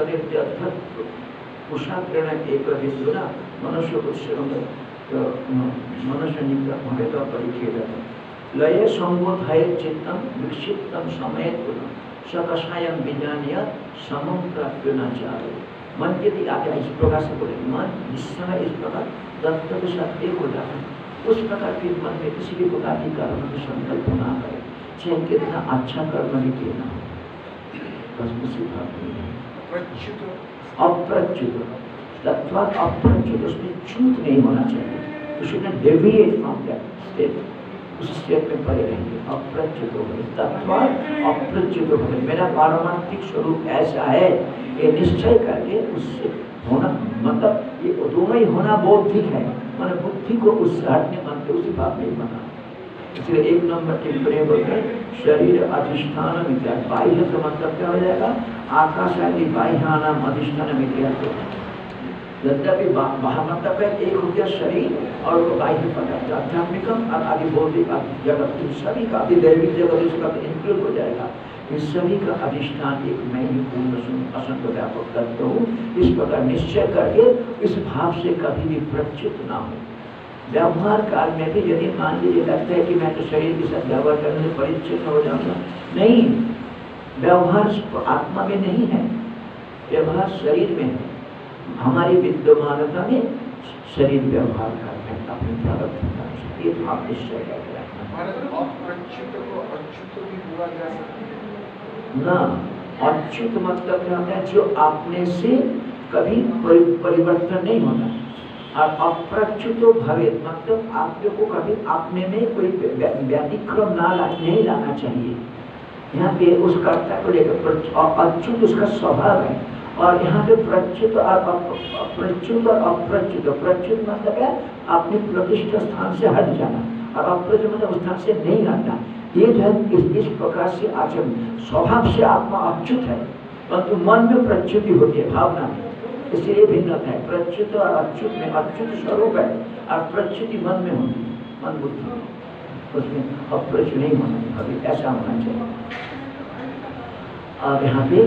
उषाग्रण एक बिंदुना मनुष्य उत्सेक मनुष्य निग्रह परिच्छेद लय संबोधाय चित्तम विक्षिप्तम समय सकषायम विज्ञानीय समम प्राप्त न चाहे। मन यदि आगे इस प्रकार से बोले, मन जिस समय इस प्रकार तत्व के साथ एक हो जाता है उस प्रकार फिर मन में किसी भी प्रकार की कर्म की संकल्प ना करे, चाहे कितना अच्छा कर्म भी क्यों ना हो, बस उसी भाव में अप्रच्युत तत्वात् अप्रच्युत, उसमें छूट नहीं होना चाहिए, उसमें डेविएट फ्रॉम दैट स्टेट, उस स्टेट में पड़े रहेंगे। अप्रच्युत हो गए तत्वात् अप्रच्युत हो गए, मेरा पारमार्थिक स्वरूप ऐसा है ये निश्चय करके उससे होना मतलब ये दोनों ही होना बौद्धिक है, मैंने बुद्धि को उससे हटने मन के उसी भाव में बना। इसलिए एक नंबर के प्रयोग होते शरीर अधिष्ठान मिथ्या, बाह्य का मतलब क्या हो जाएगा, आकाश आदि बाह्यानाम अधिष्ठान मिथ्या। यद्यपि मतलब एक हो गया शरीर और वो बाह्य पदार्थ आध्यात्मिकम और आदि भौतिक जगत, इन सभी का आदि दैविक जगत इसका इंक्लूड हो जाएगा। इन सभी का अधिष्ठान एक मैं ही पूर्ण असंख्य व्यापक तत्व हूँ, इस प्रकार निश्चय करके इस भाव से कभी भी प्रच्युत ना हो। व्यवहार काल में भी यदि मान लीजिए लगता है कि मैं तो शरीर के साथ व्यवहार करने से परिच्छिन्न हो जाऊंगा, नहीं, व्यवहार आत्मा में नहीं है, व्यवहार शरीर में है। हमारी विद्यमानता में शरीर व्यवहार करते हैं अपने प्रारब्ध का, ये आप निश्चय करके रखना। ना अच्युत मतलब क्या होता है, जो अपने से कभी परिवर्तन नहीं होता, और अप्रच्युतो भवेत् मतलब आप लोग को कभी अपने में कोई व्यतिक्रम नहीं लाना चाहिए। यहाँ पे उस कर्ता को लेकर अच्युत उसका स्वभाव है, और यहाँ पे प्रच्युत और अप्रच्युत और अप्रच्युत, प्रच्युत मतलब है अपने प्रतिष्ठित स्थान से हट जाना, और अप्रच्युत मतलब उस स्थान से नहीं हटना। ये जो है इस प्रकार से आचरण स्वभाव से आत्मा अच्युत है, परंतु मन में प्रच्युति होती है, भावना में, इसलिए भिन्नता है। प्रच्युत और अच्युत में अच्युत स्वरूप है और प्रच्युति मन में होती है, मन बुद्धि में, उसमें अप्रच्युत नहीं होना चाहिए, अभी ऐसा होना चाहिए। और यहाँ पे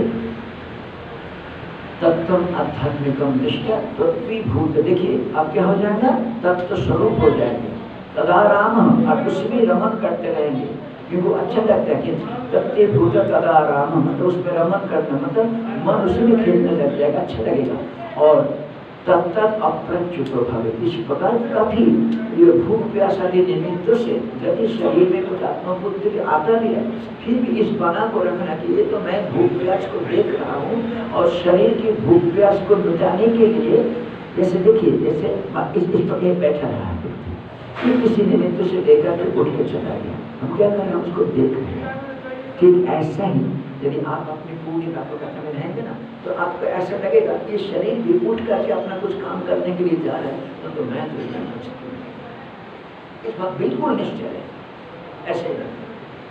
तत्व आध्यात्मिकम दृष्टा तत्त्वभूत, देखिए अब क्या हो जाएगा, तत्व स्वरूप हो जाएंगे। तदा राम और उसमें रमन करते रहेंगे, क्योंकि अच्छा लगता है कि तत्त्वभूत तदा राम मतलब उसमें रमन करना मतलब मन उसमें खेलने लग जाएगा, अच्छा लगेगा। और तत्त अप्रच्युत भवे, इस प्रकार कभी ये भूख प्यास आदि निमित्त से यदि शरीर में कुछ आत्मबुद्धि आता भी है, फिर भी इस बना को रखना कि ये तो मैं भूख प्यास को देख रहा हूँ, और शरीर की भूख प्यास को मिटाने के लिए जैसे देखिए जैसे इस प्रकार बैठा रहा है, फिर किसी निमित्त से देखा तो उठ के चला गया, हम क्या करें, हम उसको देख रहे हैं। ठीक ऐसा ही यदि आप अपनी पूरी व्यापकता में रहेंगे ना, तो आपको ऐसा लगेगा कि शरीर भी उठ करके अपना कुछ काम करने के लिए जा रहा है, तो मैं तो इस बात बिल्कुल निश्चय है, ऐसे ही लगता है।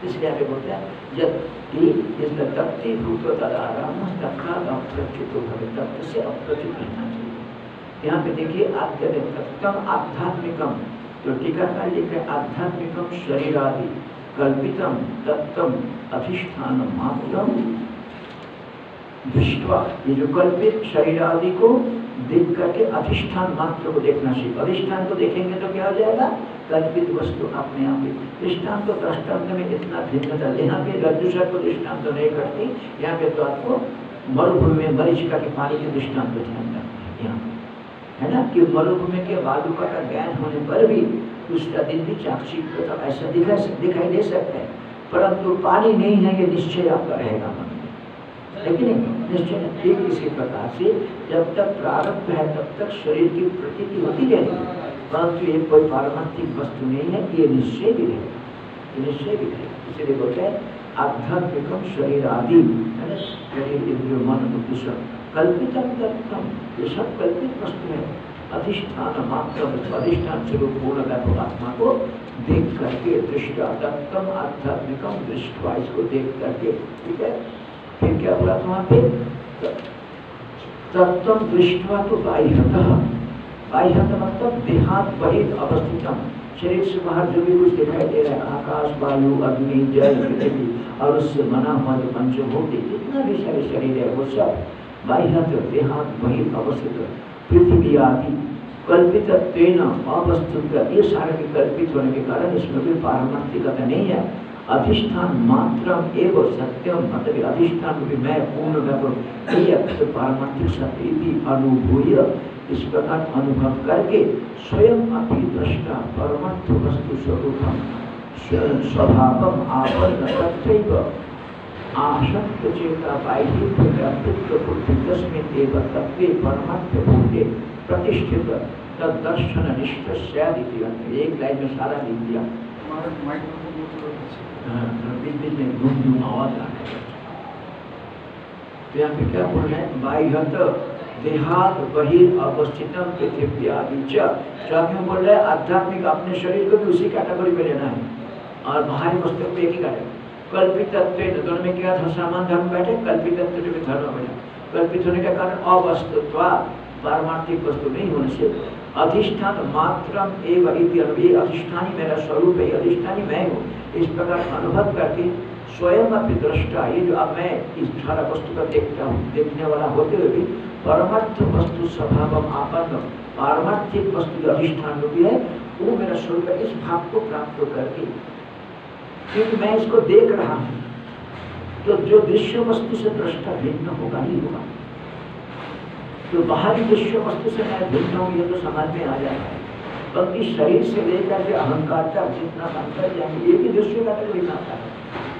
इसलिए आगे बोलते हैं जब तत्ते भूत तदाराम तत्काल अप्रच्युतो भवे, तत्व से अप्रच्युत रहना चाहिए। यहाँ पे देखिए तत्तम आध्यात्मिकम, तो टीकाकार लिखे आध्यात्मिकम शरीरादि कल्पितम तत्तम अधिष्ठान मात्रम दृष्टवा, ये जो कल्पित शरीर आदि को देख करके अधिष्ठान मात्र को देखना चाहिए। अधिष्ठान को देखेंगे तो क्या हो जाएगा, कल्पित वस्तु अपने आप ही। दृष्टांत तो दृष्टांत में इतना भिन्नता, यहाँ पे रज्जु सर्प को दृष्टांत नहीं करती, यहाँ पे तो आपको मरुभूमि में मरीचिका के पानी के दृष्टांत को ध्यान रखना है यहाँ है ना, कि मरुभूमि के वालुका का ज्ञान होने पर भी दूसरा दिन भी चाक्षिक तो ऐसा दिखाई दे सकता है, परंतु पानी नहीं है ये निश्चय आपका रहेगा मन में, लेकिन निश्चय ठीक इसी प्रकार से जब तक प्रारब्ध है तब तक शरीर की प्रतीति होती रहेगी, परंतु ये कोई पारमार्थिक वस्तु नहीं है, ये निश्चय भी रहेगा, ये निश्चय भी रहेगा। इसलिए बोलते हैं आध्यात्मिकम शरीर आदि है ना, शरीर इंद्रिय मन बुद्धि सब कल्पितम तत्तम, ये सब कल्पित वस्तु है। अधिष्ठान मात्र, अधिष्ठान स्वरूप पूर्ण आत्मा को देख करके दृष्टा तत्तम आध्यात्मिकम दृष्टवा, इसको देख करके, ठीक है। फिर क्या बोला वहां पे, तत्तम दृष्टवा तो बाह्यतः, बाह्यतः मतलब देहात बहिर् अवस्थितम, शरीर से बाहर जो भी कुछ दिखाई दे रहा है, आकाश वायु अग्नि जल पृथ्वी और उससे बना हुआ जो पंचभूत जितना भी सारे शरीर है वो सब बाह्यतः देहात बहिर् अवस्थित, पृथ्वी आदि कल्पित अवस्तुत, ये सारे के कल्पित होने के कारण इसमें कोई पारमार्थिकता नहीं है। अधिष्ठान मात्रम एवं सत्यम, मतलब अधिष्ठान भी मैं पूर्ण व्यापक पारमार्थिक सत्य अनुभूय, इस प्रकार अनुभव करके स्वयं अपनी दृष्टा परमार्थ वस्तु स्वरूपम स्वभावम आपन्न तथैव आशक्त चेता बाह्य व्यापृत बुद्धि तस्मिन् एव तत्वे परमार्थ भूते प्रतिष्ठित तद्दर्शन निष्ठ स्यादिति। एक लाइन में सारा लिख दिया, बीच में घूम घूम आवाज आ रहा है। तो यहाँ पे क्या बोल रहे हैं, बाह्यत देहात बहिर् अवस्थितम पृथ्वी आदि च, क्यों बोल रहे हैं, आध्यात्मिक अपने शरीर को भी उसी कैटेगरी में लेना है और बाहरी वस्तु को एक ही कैटेगरी। कल्पित तत्व दोनों में क्या था, समान धर्म बैठे, कल्पित तत्व में धर्म बैठा, कल्पित होने के कारण अवस्तुत्वा, पारमार्थिक वस्तु नहीं होने से, अधिष्ठान मात्रम एवं ये अधिष्ठानी मेरा स्वरूप है, अधिष्ठानी मैं हूँ, इस प्रकार अनुभव करके स्वयं अपनी दृष्टा, ये जो अब मैं इस सारा वस्तु का देखता हूँ, देखने वाला होते हुए भी परमार्थ वस्तु स्वभाव आपन्न, पारमार्थिक वस्तु जो अधिष्ठान रूपी है वो मेरा स्वरूप है, इस भाव को प्राप्त करके, क्योंकि मैं इसको देख रहा हूँ, तो जो दृश्य वस्तु से दृष्टा भिन्न होगा ही होगा, तो बाहरी दृश्य वस्तु से मैं भिन्न हूँ ये तो समझ में आ जाता है, बल्कि शरीर से लेकर के अहंकार तक जितना अंतर जाएंगे ये भी दृश्य का तो लेना आता है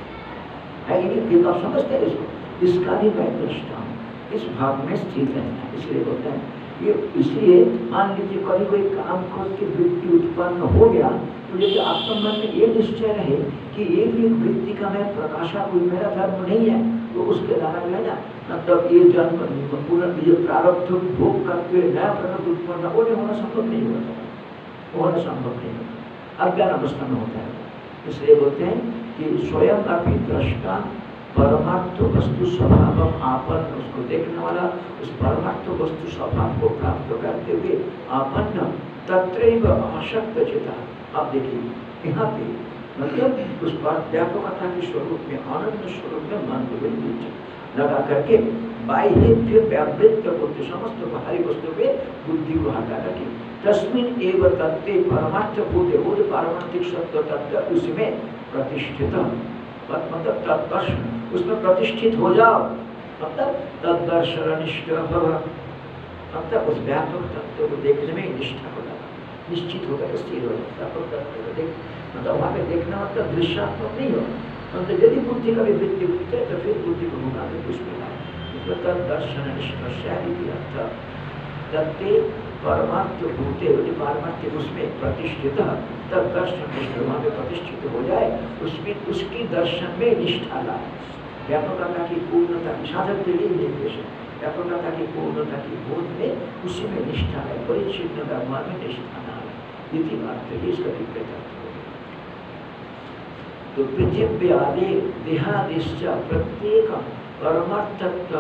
कि आप समझते हैं इसको, इसका भी मैं दृष्टा हूँ, इस भाव में स्थित रहना है। इसलिए होता है ये, इसलिए मान लीजिए कभी कोई काम करके वृत्ति उत्पन्न हो गया तो यदि आपका मन में ये निश्चय रहे कि ये भी एक वृत्ति का मैं प्रकाशा, कोई मेरा धर्म नहीं है, तो उसके द्वारा जो है ना, मतलब ये जन्म पूर्ण ये प्रारब्ध भोग करके नया प्रारब्ध उत्पन्न वो होना संभव नहीं होता, होना संभव नहीं होता, अज्ञान अवस्था में होता है। इसलिए बोलते हैं कि स्वयं अपनी दृष्टा परमार्थ वस्तु स्वभाव आपन्न, उसको देखने वाला उस परमार्थ वस्तु स्वभाव को प्राप्त करते हुए आपन्न तत्रैव आशक्त चेता। आप देखिए यहाँ पे मतलब उस व्यापकता के स्वरूप में, आनंद स्वरूप में मन को लगा करके बाह्य व्यावृत्त बुद्धि, समस्त बाहरी वस्तु पे बुद्धि को हटा करके तस्मिन् एव तत्ते परमार्थ भूते, वो जो पारमार्थिक सत्य तत्व उसमें प्रतिष्ठित, मतलब तत्दर्शन, उसमें प्रतिष्ठित हो जाओ, मतलब तद्दर्शनिष्ठ भव, मतलब उस व्यापक तत्व को देखने में निष्ठा हो जाता, निश्चित होकर स्थिर हो जाता, मतलब वहाँ पे देखना मतलब दृश्यात्मक नहीं हो, मतलब यदि बुद्धि का भी वृत्ति होती है तो फिर बुद्धि को घुमा के उसमें मतलब तद्दर्शनिष्ठ तत्ते परमार्थ भूते, पारमार्थिक उसमें प्रतिष्ठित, तब दर्शन निष्ठ वहाँ पे प्रतिष्ठित हो जाए, उसमें उसकी दर्शन में निष्ठा लाए, व्यापकता की पूर्णता, साधक के लिए निर्देश है, व्यापकता की पूर्णता की बोध में उसी में निष्ठा है, परिचिन्न धर्म में निष्ठा न है, इति बात है, इसका विपरीत अर्थ हो गया। तो पृथ्वी आदि देहादिश्च प्रत्येक परमार्थत्व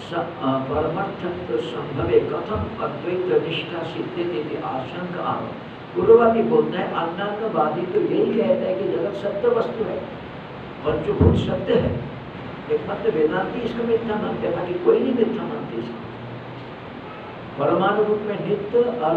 संभवे कथम अद्वैत निष्ठा सिद्ध्यति आशंका। पूर्ववादी बोलते हैं अन्नान्नवादी तो यही कहता है कि जगत सत्य वस्तु है और जो भूत सत्य है। एकमात्र वेदांती इसको मिथ्या मानते हैं, बाकी कोई नहीं मिथ्या मानते इसको। परमाणु रूप में नित्य और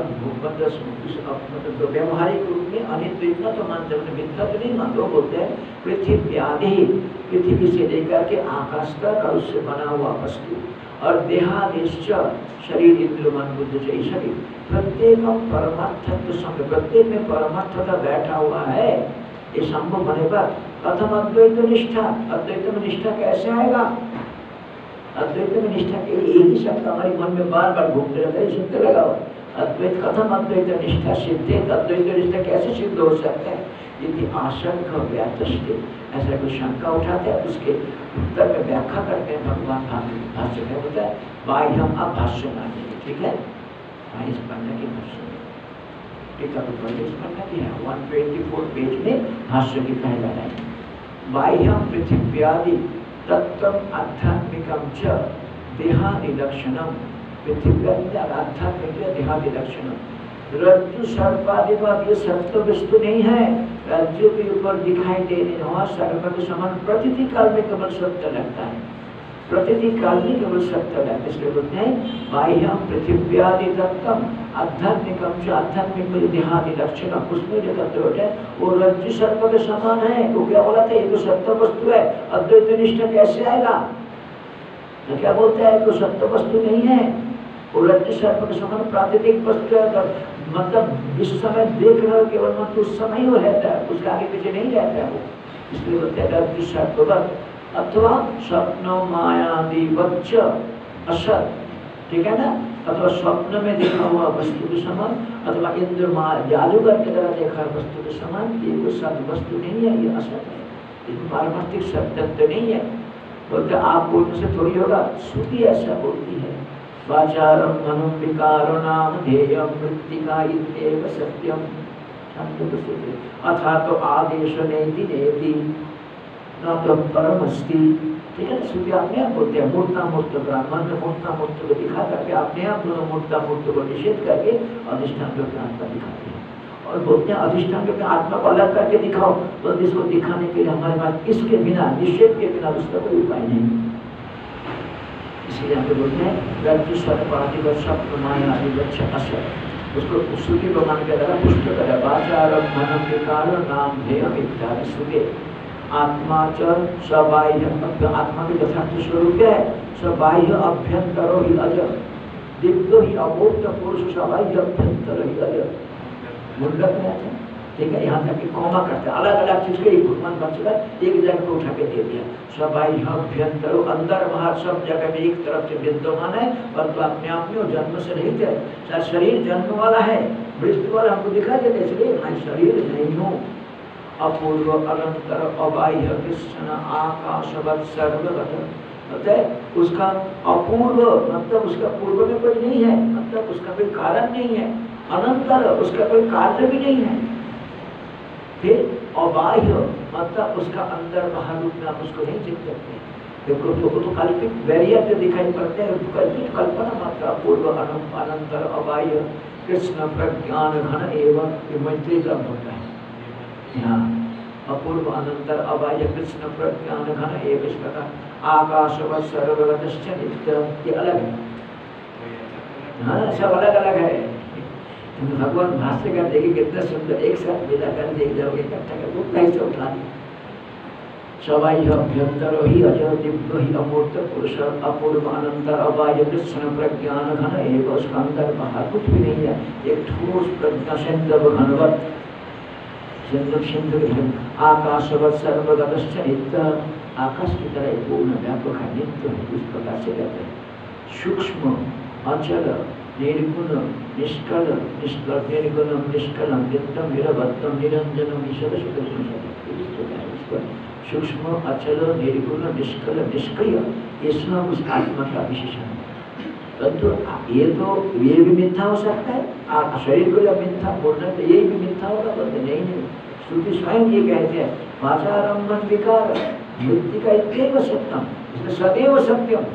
मतलब व्यवहारिक रूप में अनित्य इतना तो मानते हैं, मिथ्या तो नहीं मानते। वो बोलते हैं पृथ्वी आदि, पृथ्वी से लेकर के आकाश तक और उससे बना हुआ वस्तु और देहादिश्च शरीर इंद्रिय मन बुद्धि से शरीर प्रत्येक परमार्थत्व संग, प्रत्येक में परमार्थता बैठा हुआ है। ये संभव होने पर कथम अद्वैत निष्ठा, अद्वैत में निष्ठा कैसे आएगा? अद्वैत में निष्ठा के एक ही शब्द हमारे मन में बार बार घूमते रहता है, सुनते लगा हुआ अद्वैत कथम अद्वैत निष्ठा सिद्धे, अद्वैत निष्ठा कैसे सिद्ध हो सकता है? यदि आशंका व्याचष्टे, ऐसा कोई शंका उठाते हैं उसके उत्तर में व्याख्या करते हैं भगवान भाष्य में होता है बाह्यम अब भाष्य मानेंगे, ठीक है? इस पन्ना की भाष्य टीका तो पहले इस पन्ना की है 124 पेज में भाष्य की पहला लाइन बाह्यम पृथिव्यादि तत्त्वम आध्यात्मिकम च देहादि लक्षणम। पृथिव्यादि आध्यात्मिक देहादि लक्षणम। रज्जु सर्पादिवाद ये सत्य वस्तु नहीं है, रज्जु के ऊपर दिखाई देने वाला सर्प के समान प्रतिथि काल में केवल सत्य लगता है, प्रतिथि काल में केवल सत्य लगता है। इसलिए बोलते हैं बाह्यम पृथिव्यादि तत्त्वम आध्यात्मिकम च, आध्यात्मिक में देहादि लक्षणम, उसमें जो तत्व है वो रज्जु सर्प के समान है। वो क्या बोला था? ये तो सत्य वस्तु है, अद्वैत निष्ठा कैसे आएगा? तो क्या बोलते हैं? तो सत्य वस्तु नहीं है, वो रज्जु सर्प के समान प्राकृतिक वस्तु है। मतलब जिस समय देख रहे हो केवल मतलब उस समय ही वो रहता है, उसके आगे पीछे नहीं रहता है वो। इसलिए बोलते हैं रज्जु सर्पवत अथवा स्वप्नो मायादि वच्च असत, ठीक है ना? अथवा स्वप्न में देखा हुआ वस्तु के समान, अथवा इंद्र जादूगर की तरह देखा वस्तु के समान, ये कोई सत्य वस्तु नहीं है, ये असत है, ये पारमार्थिक सत्य नहीं है। बोलते आप बोलने से थोड़ी होगा, श्रुति ऐसा बोलती है वाचारम मनो विकारो नाम ध्येयम मृत्तिका इत्येव सत्यम। अथा तो आदेश नेति नेति न तो परमस्ति, ठीक है? श्रुति अपने आप बोलते हैं मूर्ता मूर्त ब्राह्मण में मूर्ता मूर्त को दिखा करके अपने आप दोनों मूर्ता मूर्त को निषेध करके अधिष्ठान रूप में आत्मा दिखाते हैं और बोलते हैं अधिष्ठान रूप में आत्मा को अलग करके दिखाओ। तो इसको दिखाने के लिए हमारे पास इसके बिना, निषेध के बिना उसका कोई उपाय नहीं। इसलिए हम बोलते हैं रज्जु सर्पादिवत स्वप्न मायादिवत असत, उसको श्रुति को मान के लगा पुष्ट करा वाचारम मनम विकारो नाम ध्येयम इत्यादि श्रुति। आत्मा च सबाह्य, आत्मा के यथार्थ स्वरूप क्या है? सबाह्य अभ्यंतरो ही अज, दिव्यो ही अमूर्त पुरुष सबाह्य अभ्यंतर ही अज। मुंडक में आता है, ठीक है? यहाँ तक कि कौमा करते हैं, अलग अलग चीज के एक भगवान बन चुका है, एक जगह को उठा के दे दिया। सबाह्य अभ्यंतरो, अंदर बाहर सब जगह में एक तरफ से विद्यमान है, परंतु अपने आप में वो जन्म से रहित है। शरीर जन्म वाला है, मृत्यु वाला हमको दिखाई देता है, इसलिए मैं शरीर नहीं हूँ। अपूर्व अनंतर अबाह्य कृष्ण आकाशवत सर्वगत, मतलब उसका अपूर्व, मतलब उसका पूर्व में कोई नहीं है, मतलब उसका कोई कारण नहीं है। अनंतर, उसका कोई कार्य भी नहीं है। फिर अबाह्य, मतलब उसका अंदर बाहर रूप में आप उसको नहीं देख सकते। देखो तो कल्पित बैरियर जो दिखाई पड़ते हैं, कल्पित कल्पना मात्र। अपूर्व अनंतर अबाह्य कृष्ण प्रज्ञान घन एवं मैत्री ग्रंथ होता है यहाँ। अपूर्व अनंतर अबाह्य कृष्ण प्रज्ञान घन एवं इस प्रकार आकाशवत सर्वगतश्च नित्यम, ये अलग है। हाँ, सब अलग अलग है। भगवान भाष्य का देखिए कितना सुंदर, एक साथ मिला कर देख जाओगे, इकट्ठा कर उतना ही से उठा दिया। सबाह्य अभ्यंतर ही अज दिव्य ही अमूर्त पुरुष अपूर्व अनंतर अबाह्य कृष्ण प्रज्ञान घन एवं, उसका अंदर बाहर कुछ भी नहीं है, एक ठोस प्रज्ञा सिंधु घनवत, सिंधु आकाशवत सर्वगतश्च नित्य, आकाश की तरह पूर्ण व्यापक है, नित्य है, इस प्रकार से कहते हैं। सूक्ष्म अचल निर्गुण निष्कल निर्गुणम निष्कलम नित्यम निरवध्यम निरंजनम ईश्वर सूक्ष्म अचल निर्गुण निष्कल निष्क्रिय, ये सब उस आत्मा का विशेषण है। परंतु ये भी मिथ्या हो सकता है, शरीर को जब मिथ्या बोलना है तो ये भी मिथ्या होगा, बोलते नहीं, श्रुति स्वयं ये कहते हैं वाचारंभन विकार मृत्तिका इत्येव सत्यम, इसलिए सदैव सत्यम,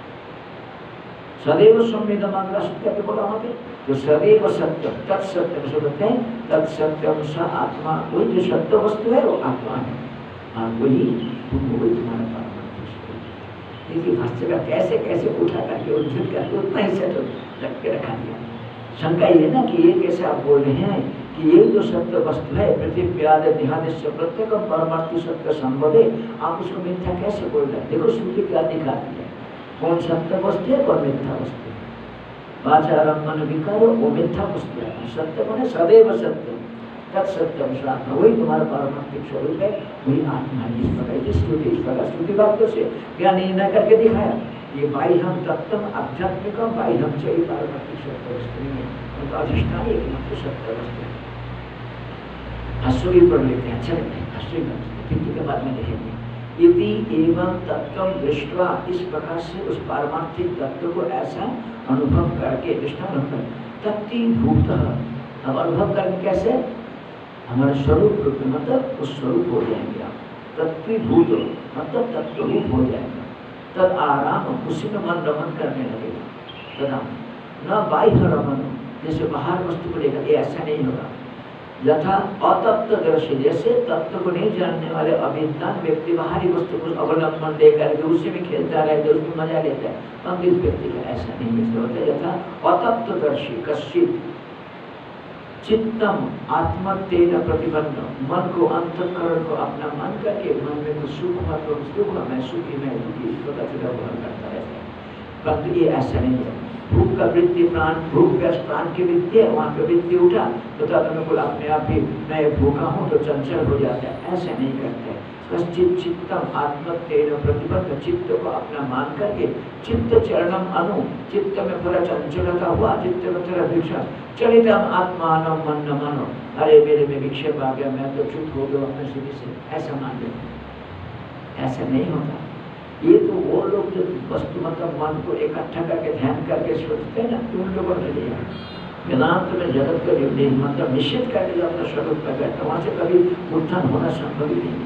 सदैव संवेदमान का सत्य पे बोला वहां पे, तो सदैव सत्यम तत्सत्यम से बोलते हैं तत्सत्यम स आत्मा, वही जो सत्य वस्तु है वो आत्मा है, हाँ वही तुम, वही तुम्हारा परमात्मा स्वरूप। देखिए भाष्य का कैसे कैसे उठा करके उद्धृत करके उतना ही सेटल रख के रखा दिया। शंका ये ना कि ये कैसे आप बोल रहे हैं कि ये जो सत्य वस्तु है पृथ्वी आदि देहादिश्य प्रत्येक परमार्थी सत्य संबंधे, आप उसको मिथ्या कैसे बोल रहे हैं? देखो श्रुति क्या दिखाती है, कौन सत्य वस्तु है और मिथ्या वस्तु है। वाचारंभन विकार वो मिथ्या वस्तु है, सत्य बने सदैव सत्य तत्सत्यम आत्मा, वही तुम्हारा पारमार्थिक स्वरूप है, वही आत्मा है। इस प्रकार श्रुति, इस प्रकार श्रुति वाक्यों से क्या निर्णय करके दिखाया, ये बाह्यम तत्व आध्यात्मिक बाह्यम से पारमार्थिक सत्य वस्तु नहीं है, उनका अधिष्ठान एकमात्र सत्य वस्तु है। अश्वी पढ़ लेते हैं, अच्छा लगता है अश्वी में, के बाद में देखेंगे। यदि एवं तत्व दृष्टवा, इस प्रकार से उस पारमार्थिक तत्व को ऐसा अनुभव करके दृष्टान होकर तत्ति भूत, अब अनुभव करके कैसे हमारे स्वरूप रूप में, मतलब उस स्वरूप हो जाएंगे आप, तत्वीभूत मतलब तत्व रूप हो जाएगा, तद आराम, उसी में मन रमन करने लगेगा, तदा न बाह्य रमन, जैसे बाहर वस्तु को लेकर, ये ऐसा नहीं होगा। यथा अतत्वदर्शी, जैसे तत्व को नहीं जानने वाले अविद्वान व्यक्ति बाहरी वस्तु को अवलंबन लेकर के उसी में खेलता रहता है, उसमें मजा लेता है, हम इस व्यक्ति का ऐसा नहीं है। होता है यथा अतत्वदर्शी कश्चित चित्तम आत्मतेन प्रतिबंध, मन को अंतःकरण को अपना मन करके मन में कुछ सुख हुआ तो सुख हुआ, मैं सुखी मैं दुखी, इस प्रकार से व्यवहार करता रहता है, परंतु ये ऐसा नहीं है। भूख का वृत्ति प्राण, भूख प्यास प्राण की वृत्ति है, वहाँ पे वृत्ति उठा तो तदनुकूल अपने आप ही मैं भूखा हूँ तो चंचल हो जाता है, ऐसा नहीं करते। कश्चित चित्तम आत्मतेन प्रतिबंध, चित्त को अपना मान करके चित्त चरणम अनु, चित्त में थोड़ा चंचलता हुआ, चित्त में थोड़ा भिक्षा चलितम आत्मान मन न मानो, अरे मेरे में विक्षेप आ गया, मैं तो चुप हो गया अपने सिद्धि से, ऐसा मान लेते। ऐसा नहीं होता। ये तो वो लोग जो वस्तु मतलब मन को इकट्ठा करके ध्यान करके सोचते हैं ना, उन लोगों ने लिया वेदांत में जगत का मतलब निश्चित करके जो अपना स्वरूप प्रकट, वहाँ से कभी उत्थान होना संभव ही नहीं।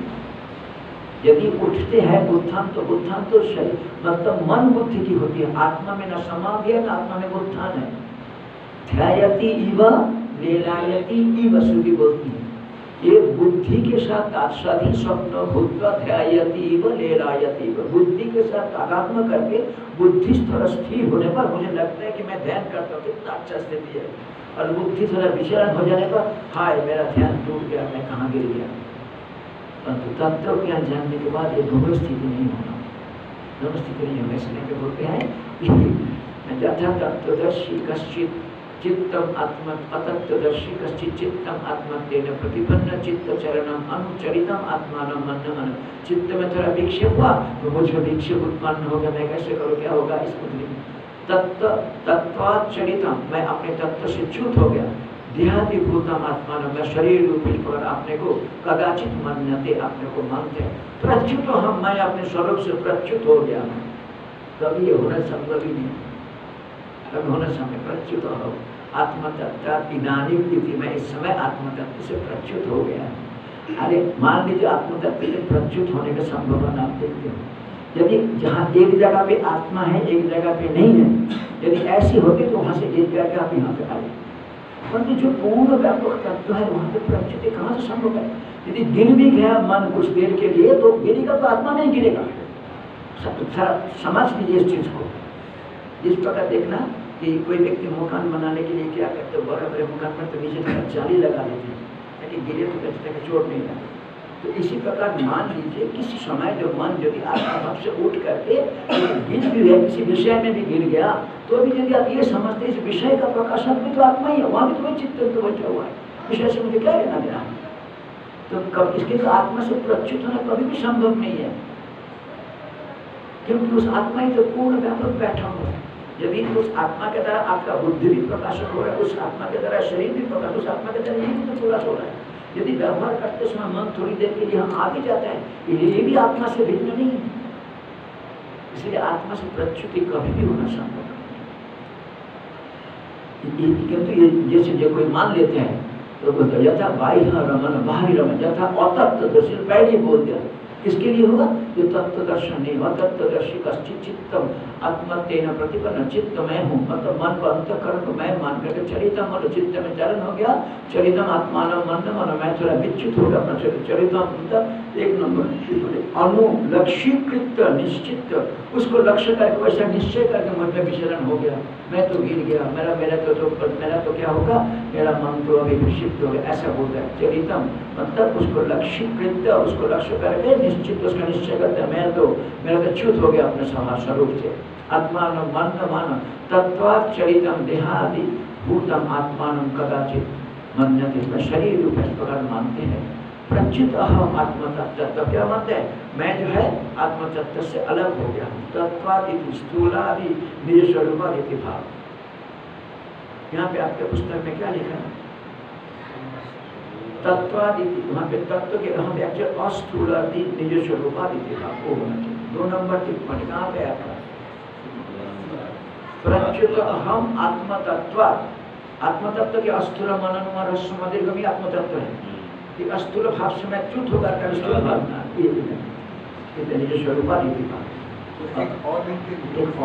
यदि उठते हैं उत्थान तो शरीर मतलब मन बुद्धि की होती है, आत्मा में न समाधि है न आत्मा में उत्थान है। ध्यायति इव लेलायति इव, श्रुति बोलती है ये बुद्धि के साथ तात्साधी स्वप्न भूतवा ध्यायति इव लेलायति इव, बुद्धि के साथ तादात्म्य करके बुद्धि थोड़ा स्थिर होने पर मुझे लगता है कि मैं ध्यान करता हूँ, कितना अच्छा स्थिति है, और बुद्धि थोड़ा विचलन हो जाने पर हाय मेरा ध्यान टूट गया, मैं कहाँ गिर गया। परंतु तत्व ज्ञान जानने के बाद ये दोनों स्थिति नहीं होगा, दोनों स्थिति नहीं होगा। इसलिए बोलते हैं यथा तत्वदर्शी कश्चित चित्तम आत्म अतत्वदर्शी कश्चित चित्तम आत्मतेन प्रतिपन्न चित्त चरणम अनुचरितम आत्मानं मन, चित्त में थोड़ा विक्षेप हुआ तो मुझे विक्षेप उत्पन्न होगा, मैं कैसे करूँ, क्या होगा, इस बुद्धि तत्व तत्वाचरितम, मैं अपने तत्व से च्युत हो गया, देहादिभूतम आत्मानं, मैं शरीर रूपी पर अपने को कदाचित मन्यते, अपने को मानते, प्रच्युत हम, मैं अपने स्वरूप से प्रच्युत हो गया। कभी ये होना संभव ही नहीं, कभी होना समय प्रच्युत हो आत्मतत्व इदानीं इति, मैं इस समय आत्मतत्व से प्रच्युत हो गया। अरे मान लीजिए आत्मतत्व से प्रच्युत होने का संभावना आप देखते हो, यदि जहाँ एक जगह पे आत्मा है एक जगह पे नहीं है, यदि ऐसी होती तो वहाँ से एक जगह आप यहाँ पे आए, परंतु जो पूर्ण व्यापक तत्व है वहाँ पे प्रच्युति कहाँ से संभव है। यदि गिर भी गया मन कुछ देर के लिए तो गिरेगा तो आत्मा नहीं गिरेगा। समझ लीजिए इस चीज को। इस प्रकार देखना कि कोई व्यक्ति मकान बनाने के लिए क्या करते, बड़े बड़े मकान पर तो नीचे थोड़ा जाली लगा देते हैं ताकि गिरे तो किसी तरह चोट नहीं लगे। तो इसी प्रकार मान लीजिए किसी समय जो मन यदि आत्मभाव से उठ करके गिर भी है, किसी विषय में भी गिर गया, तो भी यदि आप ये समझते इस विषय का प्रकाशक भी तो आत्मा ही है, वहाँ भी तो वही चित्त तो बचा हुआ है, विषय से मुझे क्या लेना देना। तो इसके तो आत्मा से प्रच्युत होना कभी भी संभव नहीं है, क्योंकि उस आत्मा ही तो पूर्ण व्यापक बैठा हुआ है। यदि उस आत्मा के द्वारा आपका बुद्धि भी प्रकाशित हो रहा है, उस आत्मा के द्वारा शरीर भी प्रकाश, उस आत्मा के द्वारा यही तो प्रकाश हो रहा है। यदि व्यवहार करते समय मन थोड़ी देर के लिए हम आ भी जाता है, ये भी आत्मा से भिन्न नहीं है। इसलिए आत्मा से प्रच्युति कभी भी होना संभव नहीं। किंतु ये जैसे जो कोई मान लेते हैं तो बोलते यथा बाह्य रमन बाहरी रमन यथा अतत्व दर्शी पहले ही बोल दिया। किसके लिए होगा? जो तत्व दर्शन नहीं, अतत्वदर्शी कश्चित चित्तम आत्मतेन प्रतिपन्न, चित्त मैं हूँ, मतलब मन को अंतःकरण को मैं मान करके चरितम और चित्त में चरण हो गया, चरितम आत्मान मन मन मैं थोड़ा विच्युत हो गया अपना चरितम मतलब एक नंबर अनुलक्षीकृत निश्चित, उसको लक्ष्य करके वैसा निश्चय करके मन में विचरण हो गया, मैं तो गिर गया, मेरा तो क्या होगा, मेरा मन तो अभी विक्षिप्त हो गया, ऐसा बोलता है। चरितम मतलब उसको लक्षीकृत, उसको लक्ष्य करके निश्चित उसका निश्चय करते हैं, मेरा तो च्युत हो गया अपने स्वरूप से। आत्मान मन मान तत्वात् चरितम देहादि भूतम आत्मान कदाचित मन्यते, शरीर रूप इस प्रकार मानते हैं। प्रच्युत अहम आत्म तत्व क्या मानते हैं? मैं जो है आत्म तत्व से अलग हो गया हूँ। तत्वादि स्थूलादि निज स्वरूपादि भाव। यहाँ पे आपके पुस्तक में क्या लिखा है? तत्वादिति, वहाँ पे तत्व के हम एक्चुअल अस्थूलादि निज स्वरूपादि भाव को होना चाहिए। 2 नंबर टिप्पणी कहाँ पे आपका? प्रच्युत अहम आत्म तत्व, आत्म तत्व के अस्थूल मनन और रस्मदीर्घ भी आत्म तत्व है। ये अस्थूल भाव से मैं च्युत होकर कर स्थूल भाव ना ये निज स्वरूपादि भाव। एक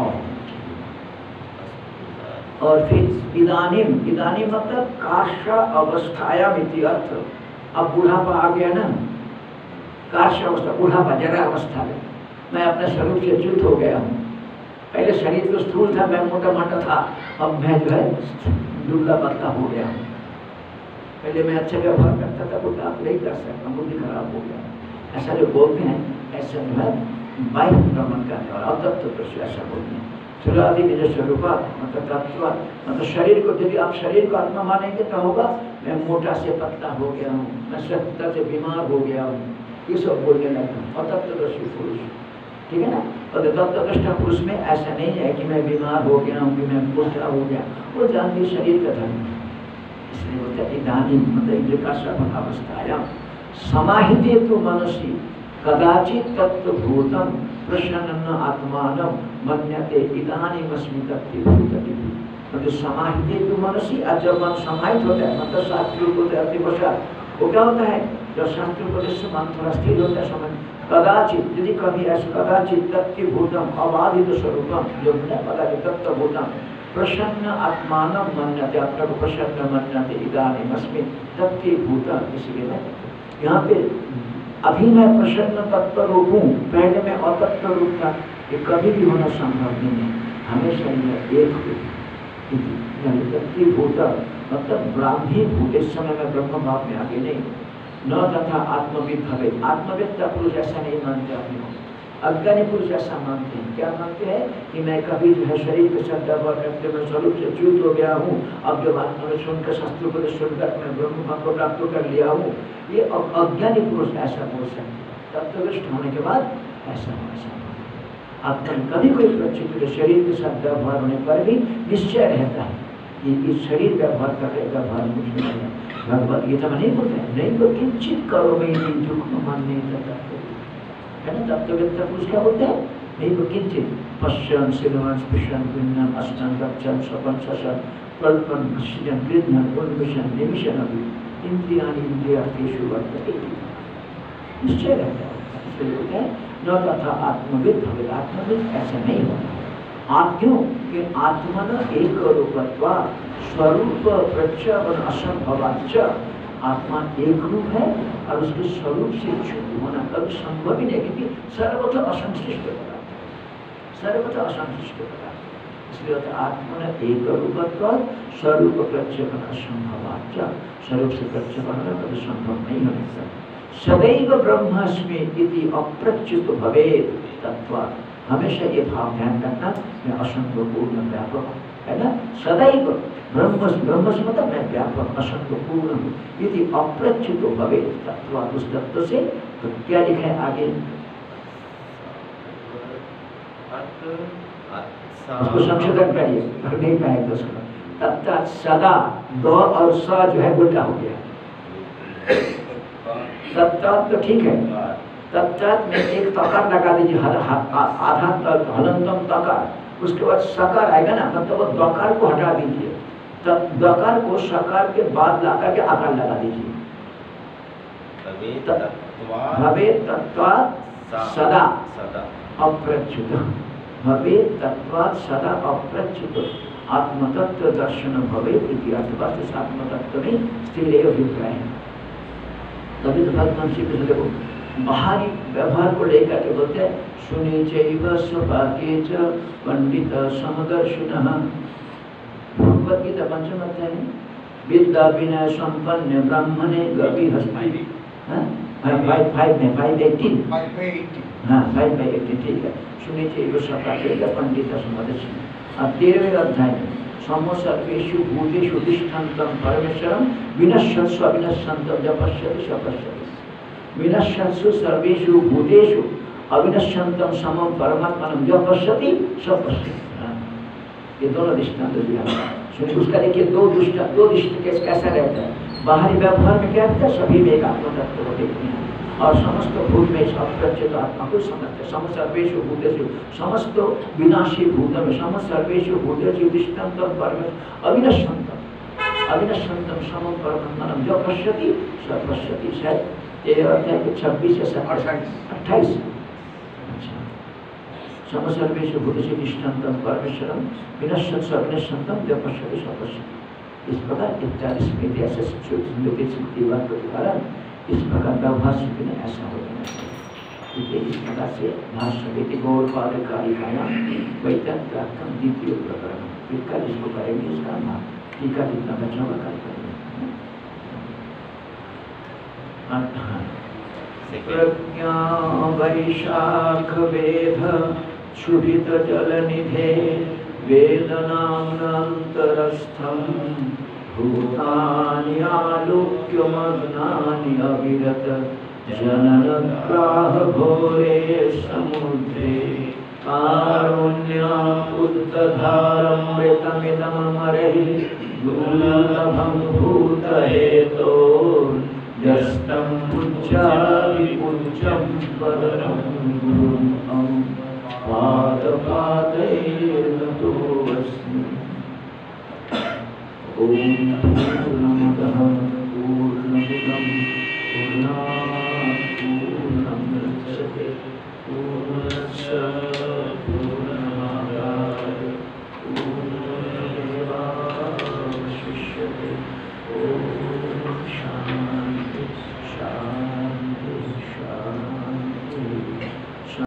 और फिर इदानीम मतलब कार्ष अवस्थायाम इति अर्थ। अब बुढ़ापा आ गया ना, कार्ष अवस्था बुढ़ापा जरा अवस्था में मैं अपने स्वरूप से च्युत हो गया हूँ। पहले शरीर तो स्थूल था, मैं मोटा मोटा था, अब मैं जो है दुबला पतला हो गया हूँ। पहले मैं अच्छा व्यवहार करता था, बोलता आप नहीं कर सकता, बुद्धि खराब हो गया, ऐसा जो बोलते हैं ऐसा जो है बाह्य भ्रमण करने वाला अतत्व दृश्य ऐसा बोलते हैं। सुरादि निज स्वरूपा मतलब तत्व मतलब शरीर को, यदि आप शरीर को आत्मा मानेंगे तो होगा मैं मोटा से पतला हो गया हूँ, मैं स्वस्थता से बीमार हो गया हूँ, ये सब बोलने लगा अतत्वदर्शी पुरुष, ठीक है ना। और तत्वदृष्टा पुरुष में ऐसा नहीं है कि मैं बीमार हो गया हूँ, कि मैं मोटा हो गया, वो जानती शरीर का धर्म है। इसलिए बोलते हैं इदानीम मतलब इंद्र का श्रवण अवस्थायाम समाहिते तो मनसी कदाचित तत्वभूतम प्रसन्न आत्मान मन्यते इदानीमस्मि तत्वभूतमिति। मतलब समाहिते तो मनसी, जब मन समाहित होता है मतलब शास्त्र उपदेश अतिवशात, वो क्या होता है जब शास्त्र उपदेश से मन थोड़ा स्थिर होता है समय कदाचित, यदि कभी ऐसा कदाचित तत्वभूतम अबाधित स्वरूपम जो कदाचित तत्वभूतम प्रसन्न आत्मान मन्यते, आत्मा को प्रसन्न मन्यते इदानीमस्मि तत्वभूतम। इसलिए मैं यहाँ पे अभी मैं प्रसन्न तत्व रूप हूँ, पहले मैं अतत्व रूप था, ये कभी भी होना संभव नहीं है, हमेशा मैं एक भूत मतलब ब्राह्मी भूत। इस समय मैं ब्रह्म भाव में आगे नहीं, न तथा आत्मविद भवे, आत्मविद पुरुष ऐसा नहीं मानते अपने को, अज्ञानी पुरुष ऐसा मानते हैं। क्या मानते हैं कि मैं कभी जो है शरीर के साथ व्यवहार करते मैं स्वरूप से च्युत हो गया हूँ, अब जब आत्मा में सुनकर शास्त्रों को सुनकर मैं ब्रह्म भाव को प्राप्त कर लिया हूँ, ये अज्ञानी पुरुष ऐसा बोल सकते हैं। तत्वनिष्ठ होने के बाद ऐसा होना संभव। आत्मा कभी कोई प्रचित शरीर के साथ व्यवहार होने पर भी निश्चय रहता है कि इस शरीर व्यवहार कर रहे व्यवहार कुछ नहीं है। भगवत गीता में नहीं बोलते हैं, नहीं तो किंचित करो मैं मानने है ना। तत्ववेत्ता पुरुष क्या बोलते हैं? नहीं तो किंचित पश्चन सिलवन स्पृशन पिंडन अष्टन गच्छन स्वपन शशन कल्पन भृष्यन कृष्णन उन्मिशन निमिशन अभी इंद्रियाणि इंद्रियार्थेषु वर्तते, निश्चय रहता है। इसलिए बोलते हैं न तथा आत्मविद भवेत्, आत्मविद ऐसा नहीं होता। आप क्यों कि आत्मन एक रूपत्वा स्वरूप प्रत्यवन असंभवाच्च, आत्मा एक रूप है और उसके स्वरूप से च्युत होना कभी संभव ही नहीं, क्योंकि सर्वथा असंश्लिष्ट पदार्थ, सर्वथा असंश्लिष्ट पदार्थ। इसलिए आत्मा एक रूपत्व स्वरूप प्रत्यवन असंभवाच्च, स्वरूप से प्रत्यवन होना कभी संभव नहीं हो सकता। सदैव ब्रह्मास्मि इति अप्रच्युत भवेत् तत्व, हमेशा ये भाव ध्यान रखना मैं असंग पूर्ण व्यापक है ना। सदैव ब्रह्म मतलब मैं व्यापक असंग पूर्ण हूँ, यदि अप्रच्युत भवेत् तत्व, उस तत्व से तो क्या लिखा है आगे, उसको संशोधन करिए, भर नहीं पाएगा तो उसको। तत्त सदा द और स जो है उल्टा हो गया। तत्त तो ठीक है, तत्त में एक तकार लगा दीजिए, आधा हलंतम तकार, उसके बाद सकार आएगा ना, मतलब वो दकार को हटा दीजिए, दकार को सकार के बाद ला करके आकार लगा दीजिए। भवे तत्वात् सदा अप्रच्युत, भवे तत्वात् सदा अप्रच्युत आत्मतत्व दर्शन भवे इति अर्थात इस आत्मतत्व में स्थिर अभिप्राय है। तभी तो भगवान श्री कृष्ण देखो बाहरी व्यवहार को लेकर के बोलते हैं सुने चैव स्वभागे च पंडित समदर्शिनः। भगवद गीता पंचम अध्याय में विद्या विनय संपन्न ब्राह्मणे गवि हस्ति, हाँ 5:18 हाँ 5:18 ठीक है। सुने चैव स्वभागे च पंडित समदर्शिनः। अब 13वें अध्याय में समो सर्वेषु भूतेषु तिष्ठन्तं परमेश्वरं विनश्यत्स्व अविनश्यन्तं जपश्यति सपश्यति। विनश्यत्सु सर्वेषु भूतेषु अविनश्यन्तं समं परमात्मनं जपश्यति सपश्यति। ये दोनों दृष्टांत दिया सुनिए। उसका देखिए दो दृष्ट कैसा रहता है। बाहरी व्यवहार में क्या रहता है, सभी में एक आत्म तत्व को देखते हैं और समस्त भूत में इस अप्रच्युत आत्मा को समझते हैं। समस्त सर्वेषु भूतेषु, समस्त विनाशी भूत में समस्त सर्वेषु भूतेषु तिष्ठन्तं परमेश्वरं अविनश्यन्तं समं परमात्मनं जपश्यति सपश्यति। शायद ये अध्याय के 26 या 28। अच्छा, समस्त सर्वेषु भूतेषु तिष्ठन्तं परमेश्वरं विनश्यत्स्व अविनश्यन्तं जपश्यति सपश्यति। इस प्रकार इत्यादि स्मृति ऐसे स्मृति सिद्धिवाद प्रतिपालन इस प्रकार व्यवहार स्थिति में ऐसा हो जाना चाहिए। इस प्रकार से भाष्य गौरपाद कारिकायां वैतथ्यार्थम द्वितीय प्रकरण फिर कल इसको करेंगे। इसका नाम टीका जितना बचा हुआ कल करेंगे। प्रज्ञा वैशाख वेद क्षुभित जल निधे वेदनान्तरस्थं भूतानि आलोक्य मग्नानि अविरत जननग्राह घोरे समुद्रे कारुण्यापुत्तधारमृतमिदममरे दुर्लभं भूतहेतोर्यस्तं पूज्यादिपूज्यं परमं गुरुं पादपादैर्नतोऽस्मि। ॐ पूर्णमदः